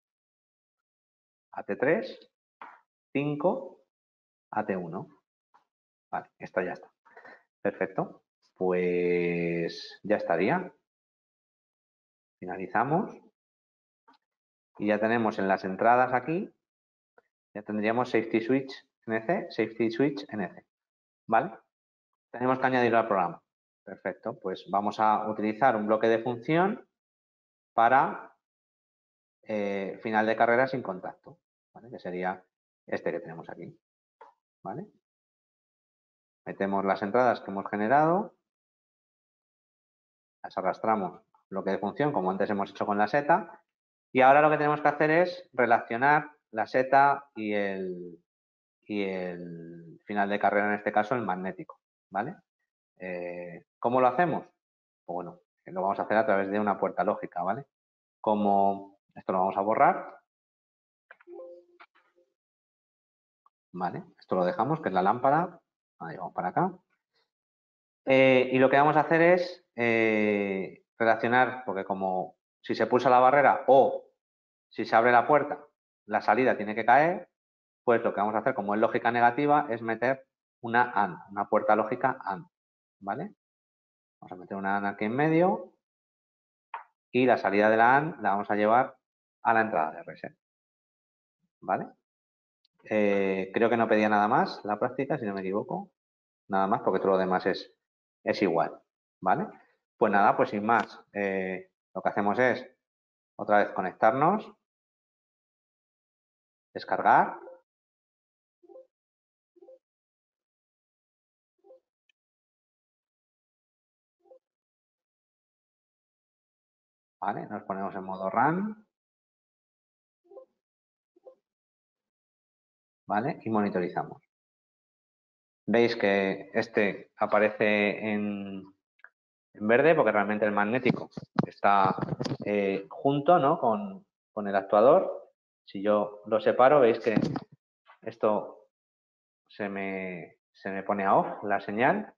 a T3, 5 a T1. Vale, esto ya está. Perfecto. Pues ya estaría. Finalizamos. Y ya tenemos en las entradas aquí, ya tendríamos Safety Switch NC, Safety Switch NC. ¿Vale? tenemos que añadirlo al programa. Perfecto, pues vamos a utilizar un bloque de función para final de carrera sin contacto, ¿vale? Que sería este que tenemos aquí, ¿vale? Metemos las entradas que hemos generado, las arrastramos al bloque de función como antes hemos hecho con la seta y ahora lo que tenemos que hacer es relacionar la seta y el final de carrera, en este caso el magnético, ¿vale? ¿Cómo lo hacemos? Pues bueno, lo vamos a hacer a través de una puerta lógica, ¿vale? Como esto lo vamos a borrar, ¿vale? Esto lo dejamos, que es la lámpara, ahí vamos para acá. Y lo que vamos a hacer es relacionar, porque como si se pulsa la barrera o si se abre la puerta, la salida tiene que caer, pues lo que vamos a hacer, como es lógica negativa, es meter una AND, una puerta lógica AND, ¿vale? Vamos a meter una AND aquí en medio y la salida de la AND la vamos a llevar a la entrada de reset, ¿vale? Creo que no pedía nada más la práctica, si no me equivoco, nada más, porque todo lo demás es igual, ¿vale? Pues nada, pues sin más, lo que hacemos es otra vez conectarnos, descargar, ¿vale? Nos ponemos en modo run, ¿vale? Y monitorizamos. Veis que este aparece en verde porque realmente el magnético está junto, ¿no? con el actuador. Si yo lo separo, veis que esto se me pone a off la señal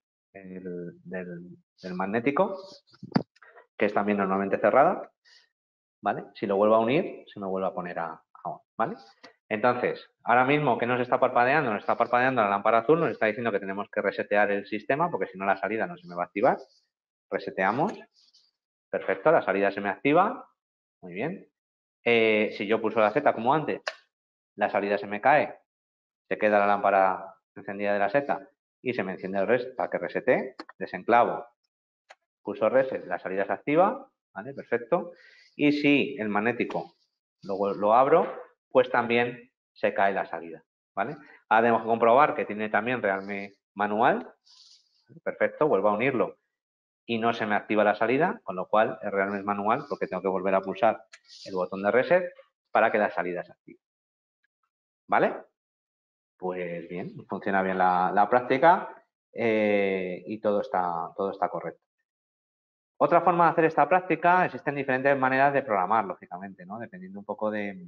del magnético, que es también normalmente cerrada, ¿vale? Si lo vuelvo a unir, se me vuelve a poner a on, ¿vale? Entonces, ahora mismo, ¿qué nos está parpadeando? Nos está parpadeando la lámpara azul, nos está diciendo que tenemos que resetear el sistema, porque si no la salida no se me va a activar. Reseteamos. Perfecto, la salida se me activa. Muy bien. Si yo pulso la seta como antes, la salida se me cae, se queda la lámpara encendida de la seta y se me enciende el reset para que resete. Desenclavo, pulso reset, la salida se activa, ¿vale? Perfecto. Y si el magnético lo abro, pues también se cae la salida, ¿vale? Ahora tenemos que comprobar que tiene también rearme manual. Perfecto, vuelvo a unirlo y no se me activa la salida, con lo cual el rearme es manual porque tengo que volver a pulsar el botón de reset para que la salida se active. ¿Vale? Pues bien, funciona bien la práctica y todo está correcto. Otra forma de hacer esta práctica, existen diferentes maneras de programar, lógicamente, ¿no? Dependiendo un poco de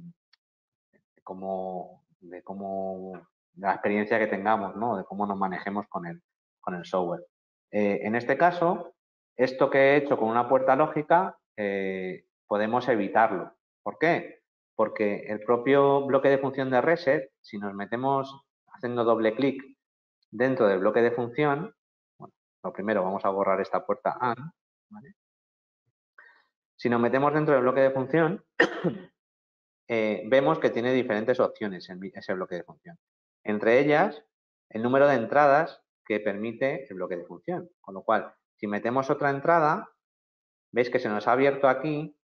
cómo, de la experiencia que tengamos, ¿no? De cómo nos manejemos con el software. En este caso, esto que he hecho con una puerta lógica, podemos evitarlo. ¿Por qué? Porque el propio bloque de función de reset, si nos metemos haciendo doble clic dentro del bloque de función, bueno, lo primero vamos a borrar esta puerta AND, ¿vale? Si nos metemos dentro del bloque de función, vemos que tiene diferentes opciones en ese bloque de función. Entre ellas, el número de entradas que permite el bloque de función. Con lo cual, si metemos otra entrada, veis que se nos ha abierto aquí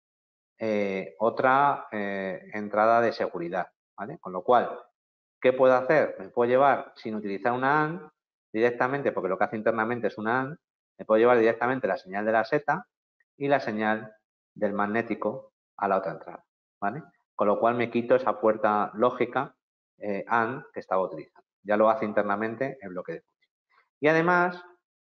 otra entrada de seguridad, ¿vale? Con lo cual, ¿qué puedo hacer? Me puedo llevar, sin utilizar una AND, directamente, porque lo que hace internamente es una AND, me puedo llevar directamente la señal de la seta y la señal del magnético a la otra entrada, ¿vale? Con lo cual me quito esa puerta lógica AND que estaba utilizando. Ya lo hace internamente el bloque de función. Y además,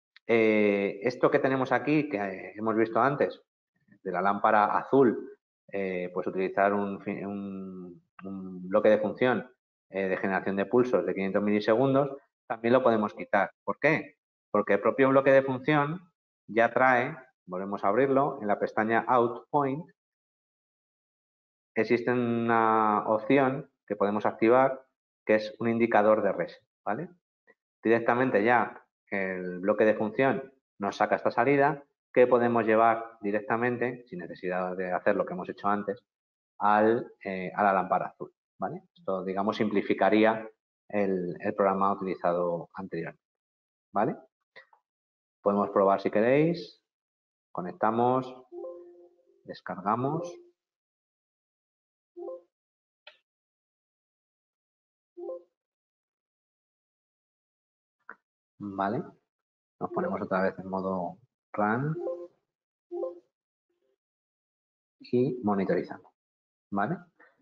esto que tenemos aquí, que hemos visto antes, de la lámpara azul, pues utilizar un bloque de función de generación de pulsos de 500 milisegundos, también lo podemos quitar. ¿Por qué? Porque el propio bloque de función ya trae, volvemos a abrirlo, en la pestaña Out Point, existe una opción que podemos activar que es un indicador de reset, ¿vale? Directamente ya el bloque de función nos saca esta salida que podemos llevar directamente, sin necesidad de hacer lo que hemos hecho antes, a la lámpara azul, ¿vale? Esto, digamos, simplificaría el programa utilizado anteriormente, ¿vale? Podemos probar si queréis. Conectamos, descargamos. Vale. Nos ponemos otra vez en modo run y monitorizamos. ¿Vale?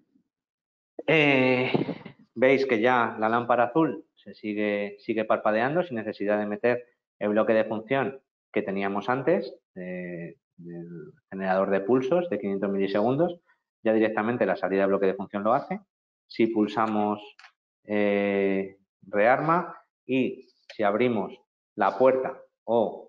Veis que ya la lámpara azul se sigue parpadeando sin necesidad de meter el bloque de función que teníamos antes del generador de pulsos de 500 milisegundos. Ya directamente la salida de bloque de función lo hace. Si pulsamos rearma y si abrimos la puerta o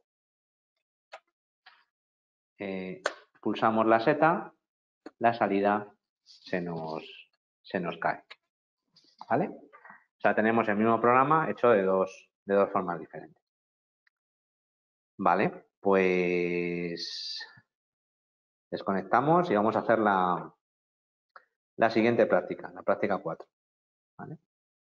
pulsamos la seta, la salida se nos cae. ¿Vale? O sea, tenemos el mismo programa hecho de dos formas diferentes. Vale, pues desconectamos y vamos a hacer la siguiente práctica, la práctica 4. ¿Vale?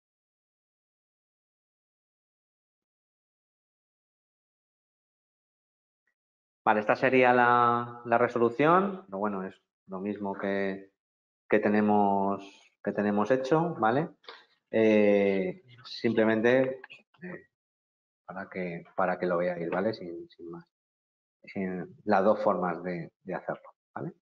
Vale, esta sería la resolución. Pero bueno, es lo mismo que tenemos hecho, ¿vale? Simplemente para que lo veáis, ¿vale? Sin más. Las dos formas de hacerlo, ¿vale?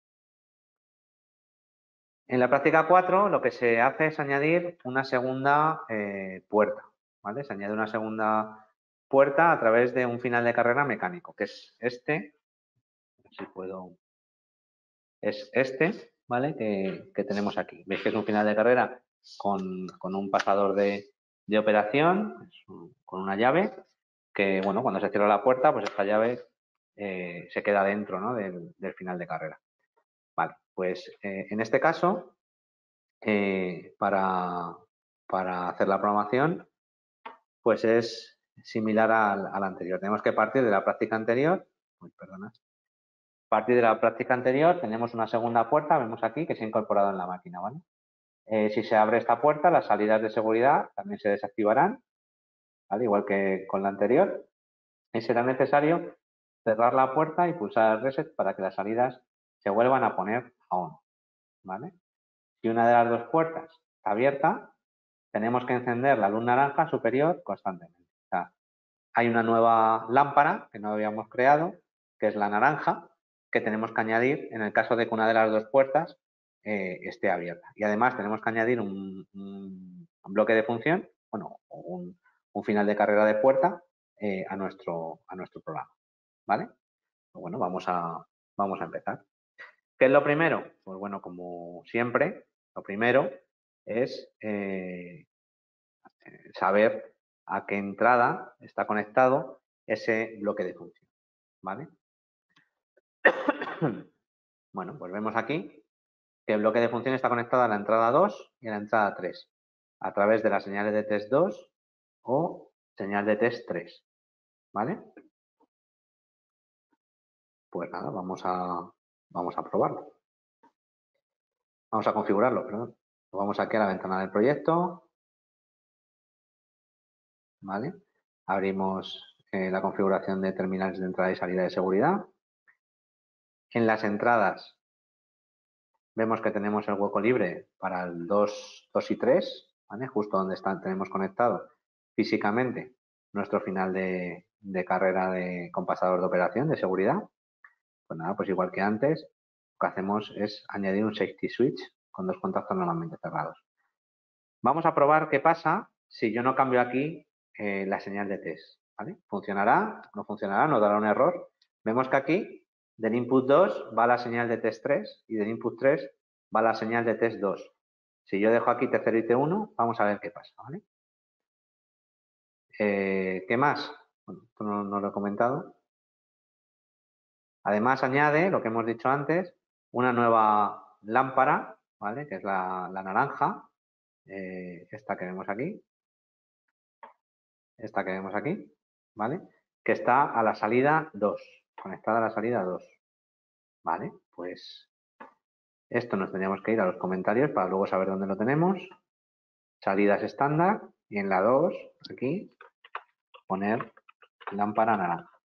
En la práctica 4 lo que se hace es añadir una segunda puerta, ¿vale? Se añade una segunda puerta a través de un final de carrera mecánico, que es este, si puedo, es este, ¿vale? Que tenemos aquí. Veis que es un final de carrera con un pasador de operación, con una llave, que, bueno, cuando se cierra la puerta, pues esta llave se queda dentro, ¿no? del final de carrera. Vale, pues en este caso, para hacer la programación, pues es similar al anterior. Tenemos que partir de la práctica anterior. A partir de la práctica anterior tenemos una segunda puerta, vemos aquí, que se ha incorporado en la máquina, ¿vale? Si se abre esta puerta, las salidas de seguridad también se desactivarán, ¿vale? Igual que con la anterior. Y será necesario cerrar la puerta y pulsar el reset para que las salidas se vuelvan a poner a on, ¿vale? Si una de las dos puertas está abierta, tenemos que encender la luz naranja superior constantemente. O sea, hay una nueva lámpara que no habíamos creado, que es la naranja, que tenemos que añadir en el caso de que una de las dos puertas esté abierta. Y además tenemos que añadir un bloque de función, bueno, un final de carrera de puerta a nuestro programa. ¿Vale? Pues bueno, vamos a empezar. ¿Qué es lo primero? Pues bueno, como siempre, lo primero es saber a qué entrada está conectado ese bloque de función, ¿vale? Bueno, pues vemos aquí que el bloque de función está conectado a la entrada 2 y a la entrada 3 a través de las señales de test 2 o señal de test 3, ¿vale? Pues nada, vamos a probarlo. Vamos a configurarlo, perdón. Vamos aquí a la ventana del proyecto, ¿vale? Abrimos la configuración de terminales de entrada y salida de seguridad. En las entradas vemos que tenemos el hueco libre para el 2 y 3, ¿vale? Justo donde tenemos conectado físicamente nuestro final de carrera con pasador de operación de seguridad. Pues nada, pues igual que antes, lo que hacemos es añadir un safety switch con dos contactos normalmente cerrados. Vamos a probar qué pasa si yo no cambio aquí la señal de test, ¿vale? ¿Funcionará? ¿No funcionará? ¿Nos dará un error? Vemos que aquí del input 2 va la señal de test 3 y del input 3 va la señal de test 2. Si yo dejo aquí T0 y T1, vamos a ver qué pasa, ¿vale? ¿Qué más? Bueno, esto no lo he comentado. Además añade, lo que hemos dicho antes, una nueva lámpara, ¿vale? Que es la naranja, esta que vemos aquí, ¿vale? Que está a la salida 2, conectada a la salida 2, ¿vale? Pues esto nos tendríamos que ir a los comentarios para luego saber dónde lo tenemos. Salidas estándar y en la 2, aquí, poner lámpara naranja,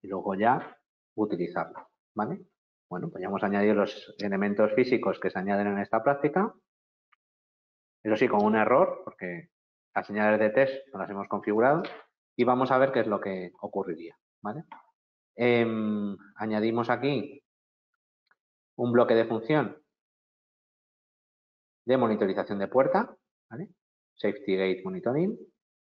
y luego ya utilizarlo, ¿vale? Bueno, pues ya hemos añadido los elementos físicos que se añaden en esta práctica. Eso sí, con un error, porque las señales de test no las hemos configurado y vamos a ver qué es lo que ocurriría, ¿vale? Añadimos aquí un bloque de función de monitorización de puerta, ¿vale? Safety Gate Monitoring.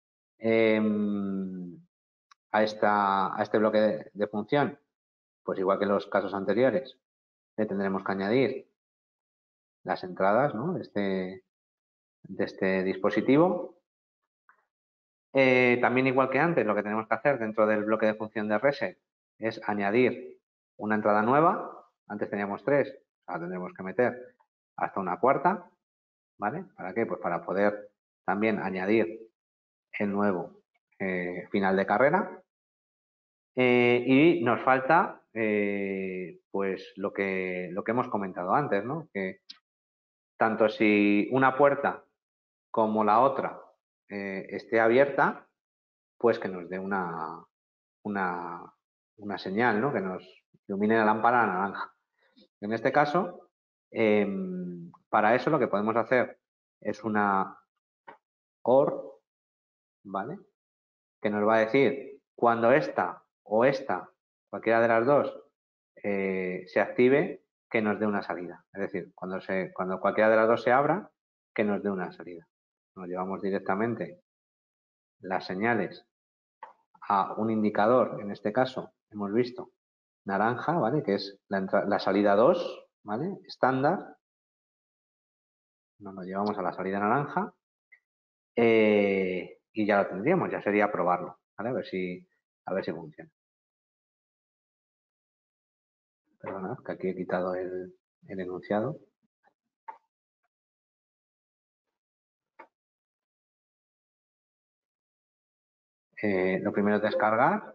A este bloque de función, pues igual que en los casos anteriores, le tendremos que añadir las entradas, ¿no?, de este dispositivo. También igual que antes, lo que tenemos que hacer dentro del bloque de función de reset es añadir una entrada nueva. Antes teníamos 3, ahora tendremos que meter hasta una cuarta, ¿vale? ¿Para qué? Pues para poder también añadir el nuevo final de carrera. Y nos falta pues lo que hemos comentado antes, ¿no? Que tanto si una puerta como la otra esté abierta, pues que nos dé una señal, ¿no?, que nos ilumine la lámpara naranja. En este caso, para eso lo que podemos hacer es una OR, ¿vale?, que nos va a decir cuando esta o esta, cualquiera de las dos, se active, que nos dé una salida. Es decir, cuando cualquiera de las dos se abra, que nos dé una salida. Nos llevamos directamente las señales a un indicador, en este caso hemos visto naranja, ¿vale?, que es la salida 2, ¿vale?, estándar. Nos llevamos a la salida naranja y ya lo tendríamos, ya sería probarlo, ¿vale? A ver si funciona. Perdonad, que aquí he quitado el enunciado. Lo primero es descargar.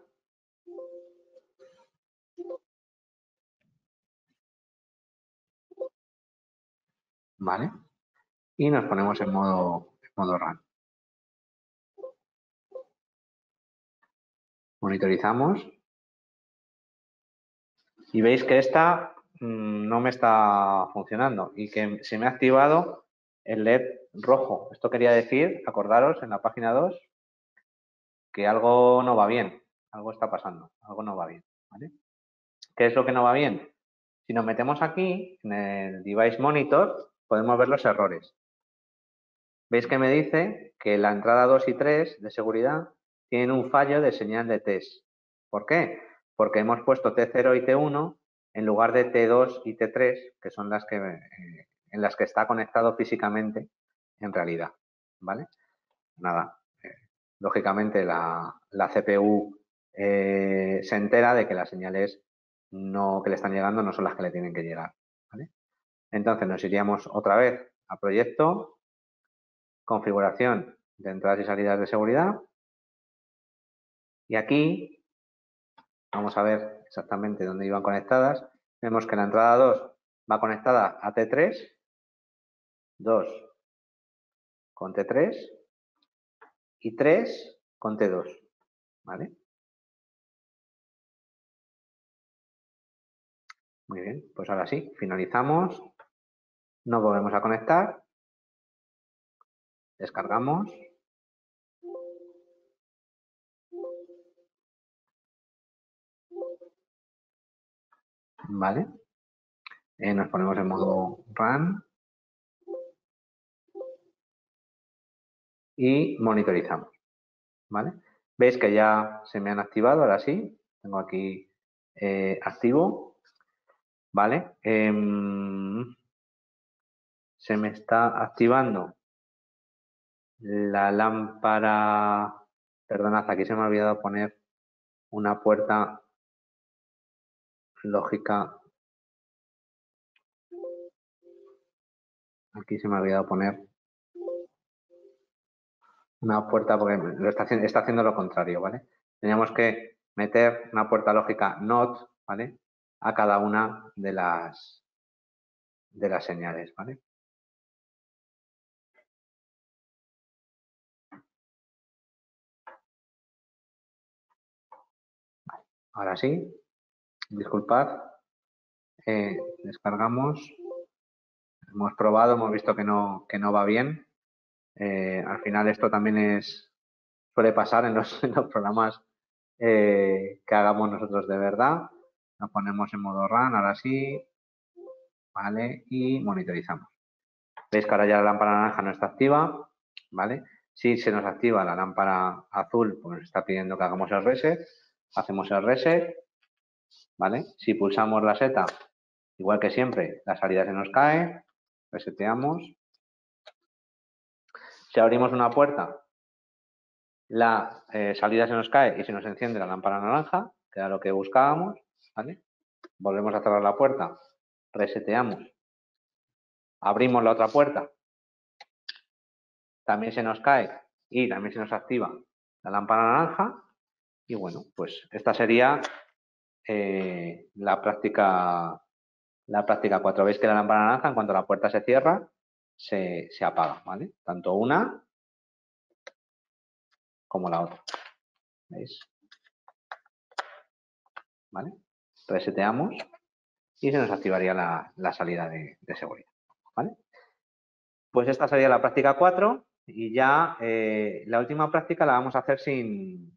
¿Vale? Y nos ponemos en modo run. Monitorizamos. Y veis que esta no me está funcionando y que se me ha activado el LED rojo. Esto quería decir, acordaros, en la página 2, que algo no va bien, algo está pasando, algo no va bien, ¿vale? ¿Qué es lo que no va bien? Si nos metemos aquí, en el Device Monitor, podemos ver los errores. Veis que me dice que la entrada 2 y 3 de seguridad tienen un fallo de señal de test. ¿Por qué? Porque hemos puesto T0 y T1 en lugar de T2 y T3, que son las que, en las que está conectado físicamente en realidad, ¿vale? Nada, lógicamente la CPU se entera de que las señales que le están llegando no son las que le tienen que llegar, ¿vale? Entonces nos iríamos otra vez a proyecto, configuración de entradas y salidas de seguridad, y aquí vamos a ver exactamente dónde iban conectadas. Vemos que la entrada 2 va conectada a T3, 2 con T3 y 3 con T2, ¿vale? Muy bien, pues ahora sí, finalizamos, nos volvemos a conectar, descargamos, ¿vale? Nos ponemos en modo run y monitorizamos, ¿vale? Veis que ya se me han activado, ahora sí, tengo aquí activo, ¿vale? Se me está activando la lámpara, perdonad, aquí se me ha olvidado poner una puerta lógica, aquí se me ha olvidado poner una puerta porque está haciendo lo contrario, ¿vale? Teníamos que meter una puerta lógica NOT, ¿vale?, a cada una de las señales, ¿vale? Ahora sí, disculpad. Descargamos. Hemos probado, hemos visto que no va bien. Al final esto también suele pasar en los, en los programas que hagamos nosotros de verdad. Nos ponemos en modo run, ahora sí, ¿vale? Y monitorizamos. Veis que ahora ya la lámpara naranja no está activa, ¿vale? Si se nos activa la lámpara azul, pues nos está pidiendo que hagamos el reset. Hacemos el reset, ¿vale? Si pulsamos la seta, igual que siempre, la salida se nos cae, reseteamos. Si abrimos una puerta, la salida se nos cae y se nos enciende la lámpara naranja, que era lo que buscábamos, ¿vale? Volvemos a cerrar la puerta, reseteamos, abrimos la otra puerta, también se nos cae y también se nos activa la lámpara naranja. Y bueno, pues esta sería la práctica 4. Veis que la lámpara naranja, en cuanto la puerta se cierra, se apaga, ¿vale? Tanto una como la otra. ¿Veis? ¿Vale? Reseteamos y se nos activaría la salida de seguridad, ¿vale? Pues esta sería la práctica 4 y ya la última práctica la vamos a hacer sin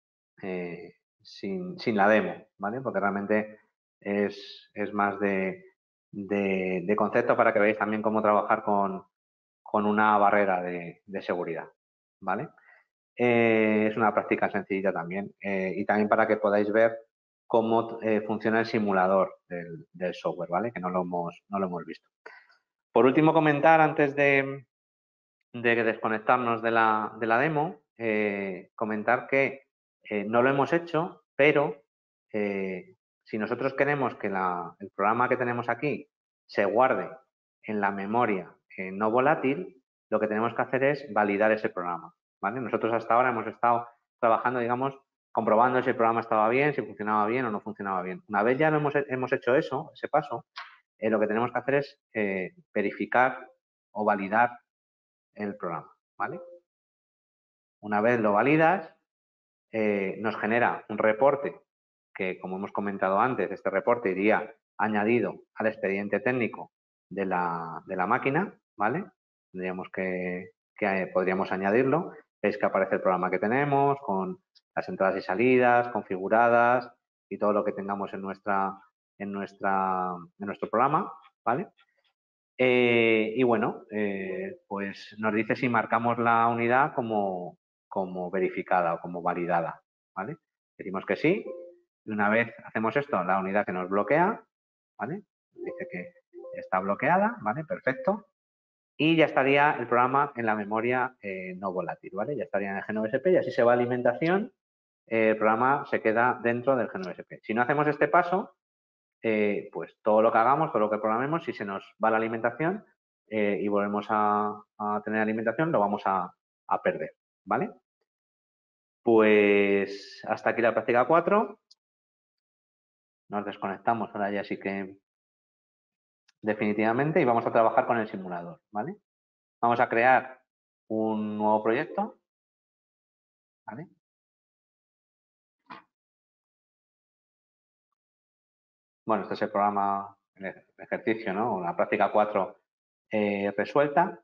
la demo, ¿vale? Porque realmente es más de concepto para que veáis también cómo trabajar con una barrera de seguridad, ¿vale? Es una práctica sencillita también y también para que podáis ver cómo funciona el simulador del software, ¿vale? Que no lo hemos visto. Por último, comentar antes de desconectarnos de la demo, comentar que no lo hemos hecho, pero si nosotros queremos que el programa que tenemos aquí se guarde en la memoria no volátil, lo que tenemos que hacer es validar ese programa, ¿vale? Nosotros hasta ahora hemos estado trabajando, digamos, comprobando si el programa estaba bien, si funcionaba bien o no funcionaba bien. Una vez ya hemos hecho eso, ese paso, lo que tenemos que hacer es verificar o validar el programa, ¿vale? Una vez lo validas, nos genera un reporte que, como hemos comentado antes, este reporte iría añadido al expediente técnico de la máquina, ¿vale? Tendríamos que podríamos añadirlo. Veis que aparece el programa que tenemos con las entradas y salidas configuradas y todo lo que tengamos en nuestro programa, ¿vale? Y bueno, pues nos dice si marcamos la unidad como verificada o como validada, ¿vale? Decimos que sí, y una vez hacemos esto, la unidad que nos bloquea, ¿vale? Dice que está bloqueada, ¿vale? Perfecto. Y ya estaría el programa en la memoria no volátil, ¿vale? Ya estaría en el G9SP y así se va a alimentación, el programa se queda dentro del G9SP. Si no hacemos este paso, pues todo lo que hagamos, todo lo que programemos, si se nos va la alimentación y volvemos a tener alimentación, lo vamos a perder, ¿vale? Pues hasta aquí la práctica 4. Nos desconectamos ahora ya sí que definitivamente y vamos a trabajar con el simulador, ¿vale? Vamos a crear un nuevo proyecto, ¿vale? Bueno, este es el programa, el ejercicio, ¿no? La práctica 4 resuelta.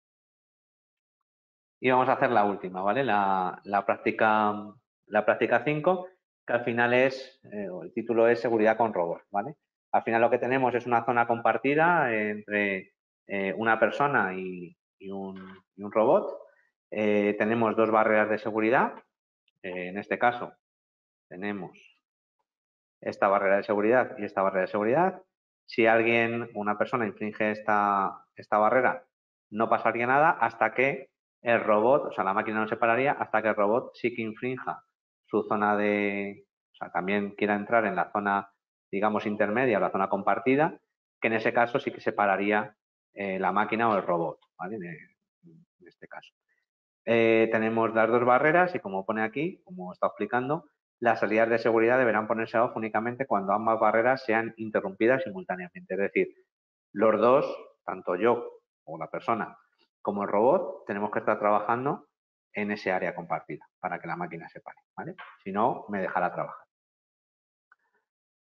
Y vamos a hacer la última, ¿vale? La práctica 5, que al final el título es Seguridad con robots, ¿vale? Al final lo que tenemos es una zona compartida entre una persona y un robot. Tenemos dos barreras de seguridad. En este caso tenemos esta barrera de seguridad y esta barrera de seguridad. Si una persona infringe esta barrera, no pasaría nada hasta que el robot, o sea, la máquina no se pararía hasta que el robot sí que infrinja su zona o sea, también quiera entrar en la zona, digamos, intermedia o la zona compartida, que en ese caso sí que se pararía la máquina o el robot, ¿vale? En este caso. Tenemos las dos barreras y como pone aquí, como está explicando, las salidas de seguridad deberán ponerse off únicamente cuando ambas barreras sean interrumpidas simultáneamente. Es decir, los dos, tanto yo o la persona como el robot, tenemos que estar trabajando en ese área compartida para que la máquina se pare, ¿vale? Si no, me dejará trabajar.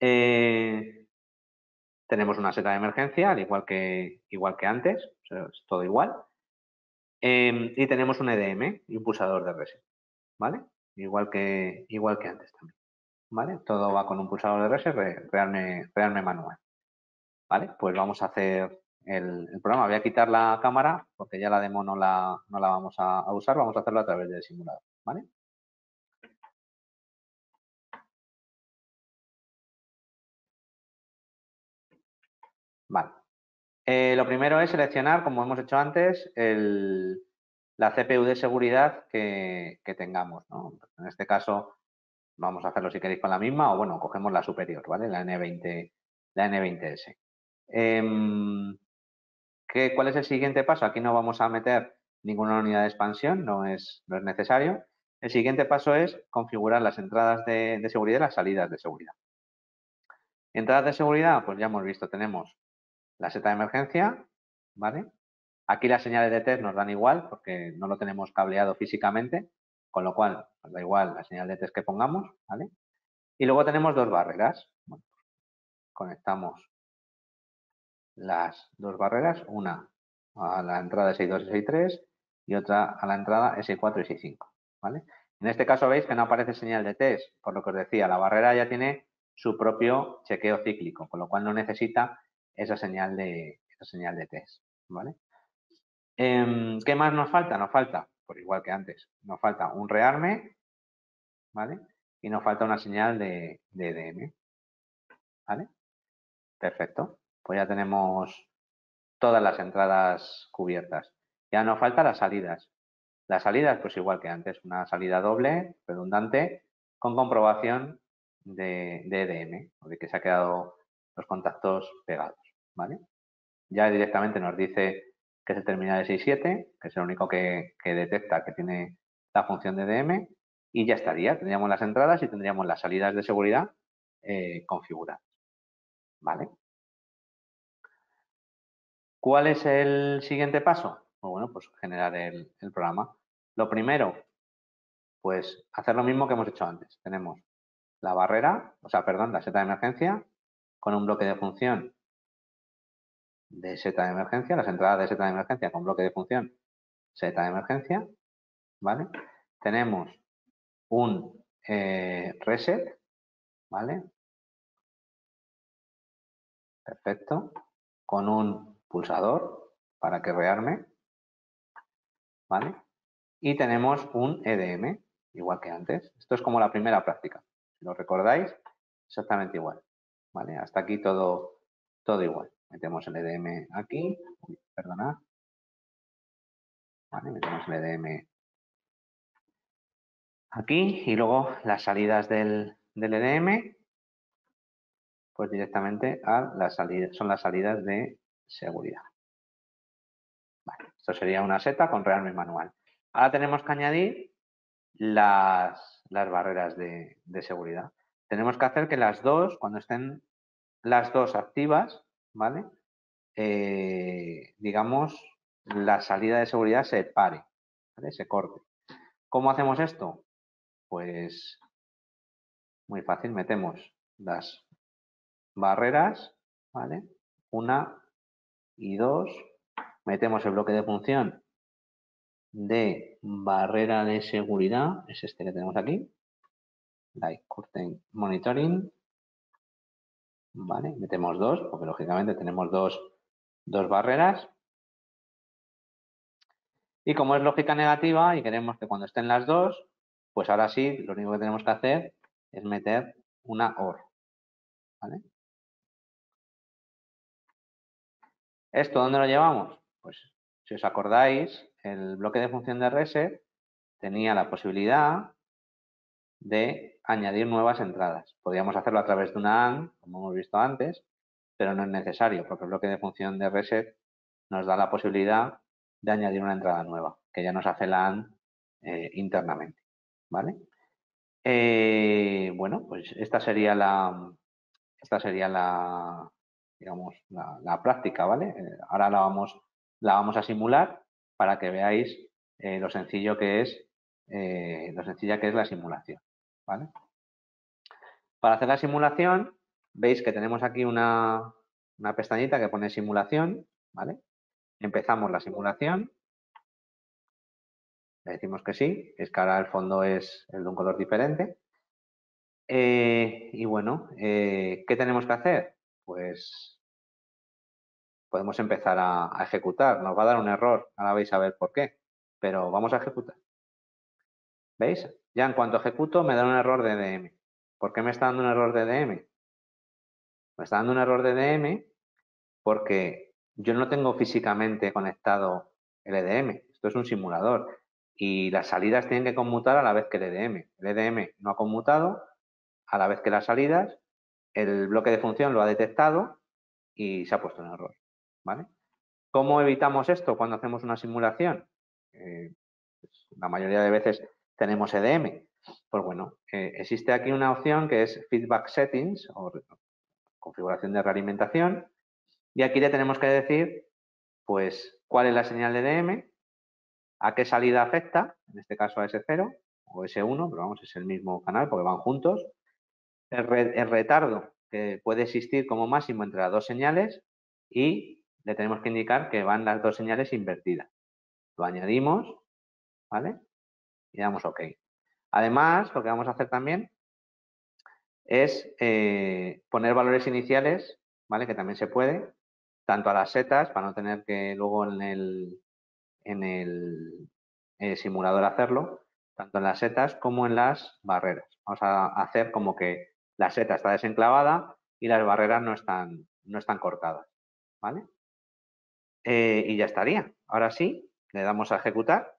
Tenemos una seta de emergencia, al igual que antes, o sea, es todo igual. Y tenemos un EDM y un pulsador de reset, ¿vale? Igual que antes también, ¿vale? Todo va con un pulsador de reset, realme manual, ¿vale? Pues vamos a hacer el programa. Voy a quitar la cámara porque ya la demo no la vamos a usar, vamos a hacerlo a través del simulador, ¿vale? Vale. Lo primero es seleccionar, como hemos hecho antes, la CPU de seguridad que tengamos, ¿no? En este caso, vamos a hacerlo si queréis con la misma o, bueno, cogemos la superior, ¿vale? La N20S. ¿Cuál es el siguiente paso? Aquí no vamos a meter ninguna unidad de expansión, no es necesario. El siguiente paso es configurar las entradas de seguridad y las salidas de seguridad. Entradas de seguridad, pues ya hemos visto, tenemos la seta de emergencia, ¿vale? Aquí las señales de test nos dan igual porque no lo tenemos cableado físicamente, con lo cual nos da igual la señal de test que pongamos, ¿vale? Y luego tenemos dos barreras. Bueno, conectamos las dos barreras, una a la entrada S2 y S3 y otra a la entrada S4 y S5, ¿vale? En este caso veis que no aparece señal de test, por lo que os decía, la barrera ya tiene su propio chequeo cíclico, con lo cual no necesita esa señal de test, ¿vale? ¿Qué más nos falta? Nos falta, por igual que antes, nos falta un rearme, ¿vale? Y nos falta una señal de EDM, ¿vale? Perfecto. Pues ya tenemos todas las entradas cubiertas. Ya nos faltan las salidas. Las salidas, pues igual que antes, una salida doble, redundante, con comprobación de EDM, o de que se han quedado los contactos pegados, ¿vale? Ya directamente nos dice que es el terminal de 67, que es el único que detecta que tiene la función de EDM, y ya estaría. Tendríamos las entradas y tendríamos las salidas de seguridad configuradas, ¿vale? ¿Cuál es el siguiente paso? Bueno, pues generar el programa. Lo primero, pues hacer lo mismo que hemos hecho antes. Tenemos la barrera, o sea, perdón, la seta de emergencia, con un bloque de función de seta de emergencia, las entradas de seta de emergencia con bloque de función seta de emergencia, ¿vale? Tenemos un reset, ¿vale? Perfecto. Con un pulsador para que rearme, ¿vale? Y tenemos un EDM, igual que antes. Esto es como la primera práctica. Si lo recordáis, exactamente igual. ¿Vale? Hasta aquí todo igual. Metemos el EDM aquí. Perdonad. ¿Vale? Metemos el EDM aquí y luego las salidas del EDM, pues directamente a las salidas, son las salidas de seguridad. Vale, esto sería una seta con rearme manual. Ahora tenemos que añadir las barreras de seguridad. Tenemos que hacer que las dos, cuando estén las dos activas, ¿vale? Digamos, la salida de seguridad se pare, ¿vale? Se corte. ¿Cómo hacemos esto? Pues muy fácil, metemos las barreras, ¿vale? Una y dos, metemos el bloque de función de barrera de seguridad, es este que tenemos aquí, like curtain monitoring, ¿vale? Metemos dos, porque lógicamente tenemos dos barreras. Y como es lógica negativa y queremos que cuando estén las dos, pues ahora sí, lo único que tenemos que hacer es meter una OR, ¿vale? ¿Esto dónde lo llevamos? Pues si os acordáis, el bloque de función de reset tenía la posibilidad de añadir nuevas entradas. Podríamos hacerlo a través de una AND, como hemos visto antes, pero no es necesario porque el bloque de función de reset nos da la posibilidad de añadir una entrada nueva, que ya nos hace la AND internamente, ¿vale? Bueno, pues esta sería la, digamos, la práctica, ¿vale? Ahora la vamos a simular para que veáis lo sencilla que es la simulación, ¿vale? Para hacer la simulación, veis que tenemos aquí una pestañita que pone simulación, ¿vale? Empezamos la simulación, le decimos que sí, es que ahora el fondo es el de un color diferente. Y bueno, ¿qué tenemos que hacer? Pues podemos empezar a ejecutar. Nos va a dar un error, ahora vais a ver por qué, pero vamos a ejecutar. ¿Veis? Ya en cuanto ejecuto me da un error de EDM. ¿Por qué me está dando un error de EDM? Me está dando un error de EDM porque yo no tengo físicamente conectado el EDM. Esto es un simulador y las salidas tienen que conmutar a la vez que el EDM. El EDM no ha conmutado a la vez que las salidas, el bloque de función lo ha detectado y se ha puesto en error. ¿Vale? ¿Cómo evitamos esto cuando hacemos una simulación? Pues la mayoría de veces tenemos EDM. Pues bueno, existe aquí una opción que es Feedback Settings o configuración de realimentación y aquí le tenemos que decir pues cuál es la señal de EDM, a qué salida afecta, en este caso a S0 o S1, pero vamos, es el mismo canal porque van juntos, el retardo que puede existir como máximo entre las dos señales y le tenemos que indicar que van las dos señales invertidas. Lo añadimos, ¿vale? Y damos OK. Además, lo que vamos a hacer también es poner valores iniciales, ¿vale? Que también se puede, tanto a las setas, para no tener que luego en el simulador hacerlo, tanto en las setas como en las barreras. Vamos a hacer como que la seta está desenclavada y las barreras no están cortadas, ¿vale? Y ya estaría. Ahora sí, le damos a ejecutar.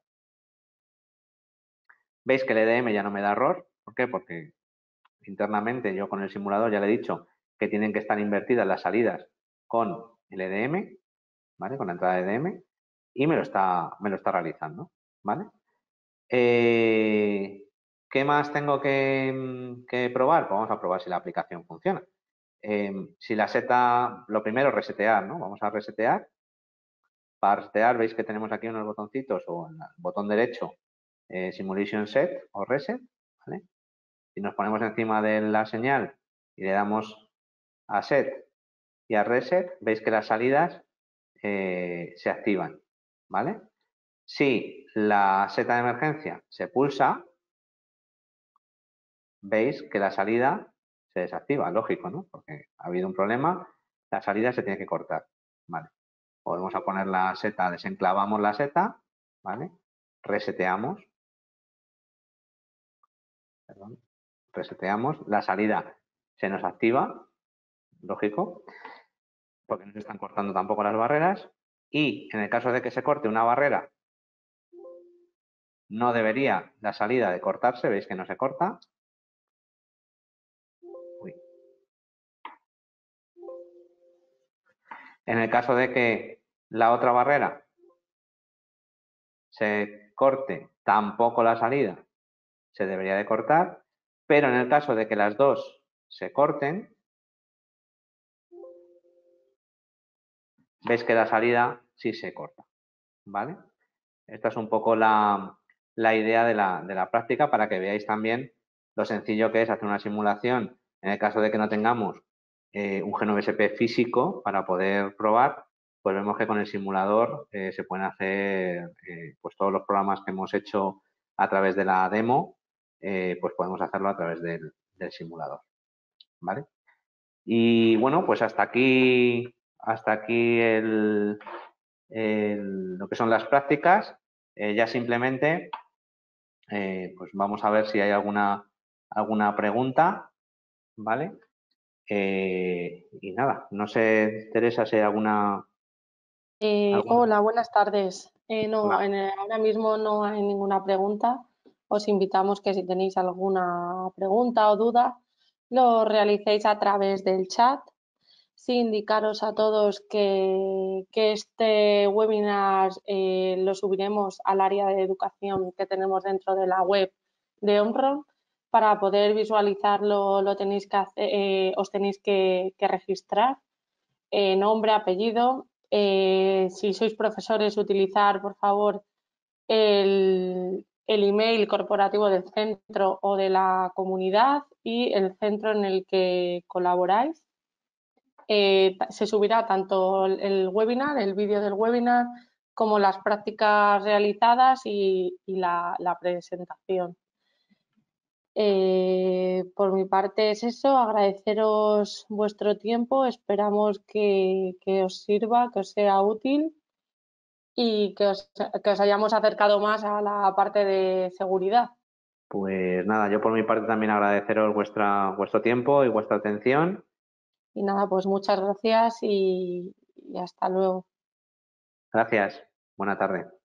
Veis que el EDM ya no me da error. ¿Por qué? Porque internamente yo con el simulador ya le he dicho que tienen que estar invertidas las salidas con el EDM, ¿vale? Con la entrada de EDM y me lo está realizando, ¿vale? ¿Qué más tengo que probar? Pues vamos a probar si la aplicación funciona. Si la seta, lo primero resetear, ¿no? Vamos a resetear. Para resetear veis que tenemos aquí unos botoncitos o en el botón derecho Simulation Set o Reset, ¿vale? Si nos ponemos encima de la señal y le damos a Set y a Reset, veis que las salidas se activan, ¿vale? Si la seta de emergencia se pulsa, veis que la salida se desactiva, lógico, ¿no? Porque ha habido un problema, la salida se tiene que cortar, ¿vale? Volvemos a poner la seta, desenclavamos la seta, ¿vale? Reseteamos, perdón, reseteamos, la salida se nos activa, lógico, porque no se están cortando tampoco las barreras y en el caso de que se corte una barrera, no debería la salida de cortarse, veis que no se corta. Uy. En el caso de que la otra barrera se corte, tampoco la salida se debería de cortar, pero en el caso de que las dos se corten, ves que la salida sí se corta, ¿vale? Esta es un poco la idea de la práctica para que veáis también lo sencillo que es hacer una simulación en el caso de que no tengamos un GNVSP físico para poder probar, pues vemos que con el simulador se pueden hacer pues todos los programas que hemos hecho a través de la demo, pues podemos hacerlo a través del simulador, ¿vale? Y bueno, pues hasta aquí lo que son las prácticas. Ya simplemente, pues vamos a ver si hay alguna pregunta, ¿vale? Y nada, no sé, Teresa, si hay alguna... Hola, buenas tardes. No, Hola. ahora mismo no hay ninguna pregunta. Os invitamos que si tenéis alguna pregunta o duda, lo realicéis a través del chat. Sí, indicaros a todos que este webinar lo subiremos al área de educación que tenemos dentro de la web de Omron. Para poder visualizarlo lo tenéis que hacer, os tenéis que registrar. Nombre, apellido. Si sois profesores, utilizar, por favor, el email corporativo del centro o de la comunidad y el centro en el que colaboráis. se subirá tanto el webinar, el vídeo del webinar, como las prácticas realizadas y la presentación. Por mi parte es eso, agradeceros vuestro tiempo, esperamos que os sirva, que os sea útil y que os hayamos acercado más a la parte de seguridad. Pues nada, yo por mi parte también agradeceros vuestro tiempo y vuestra atención. Y nada, pues muchas gracias y hasta luego. Gracias. Buena tarde.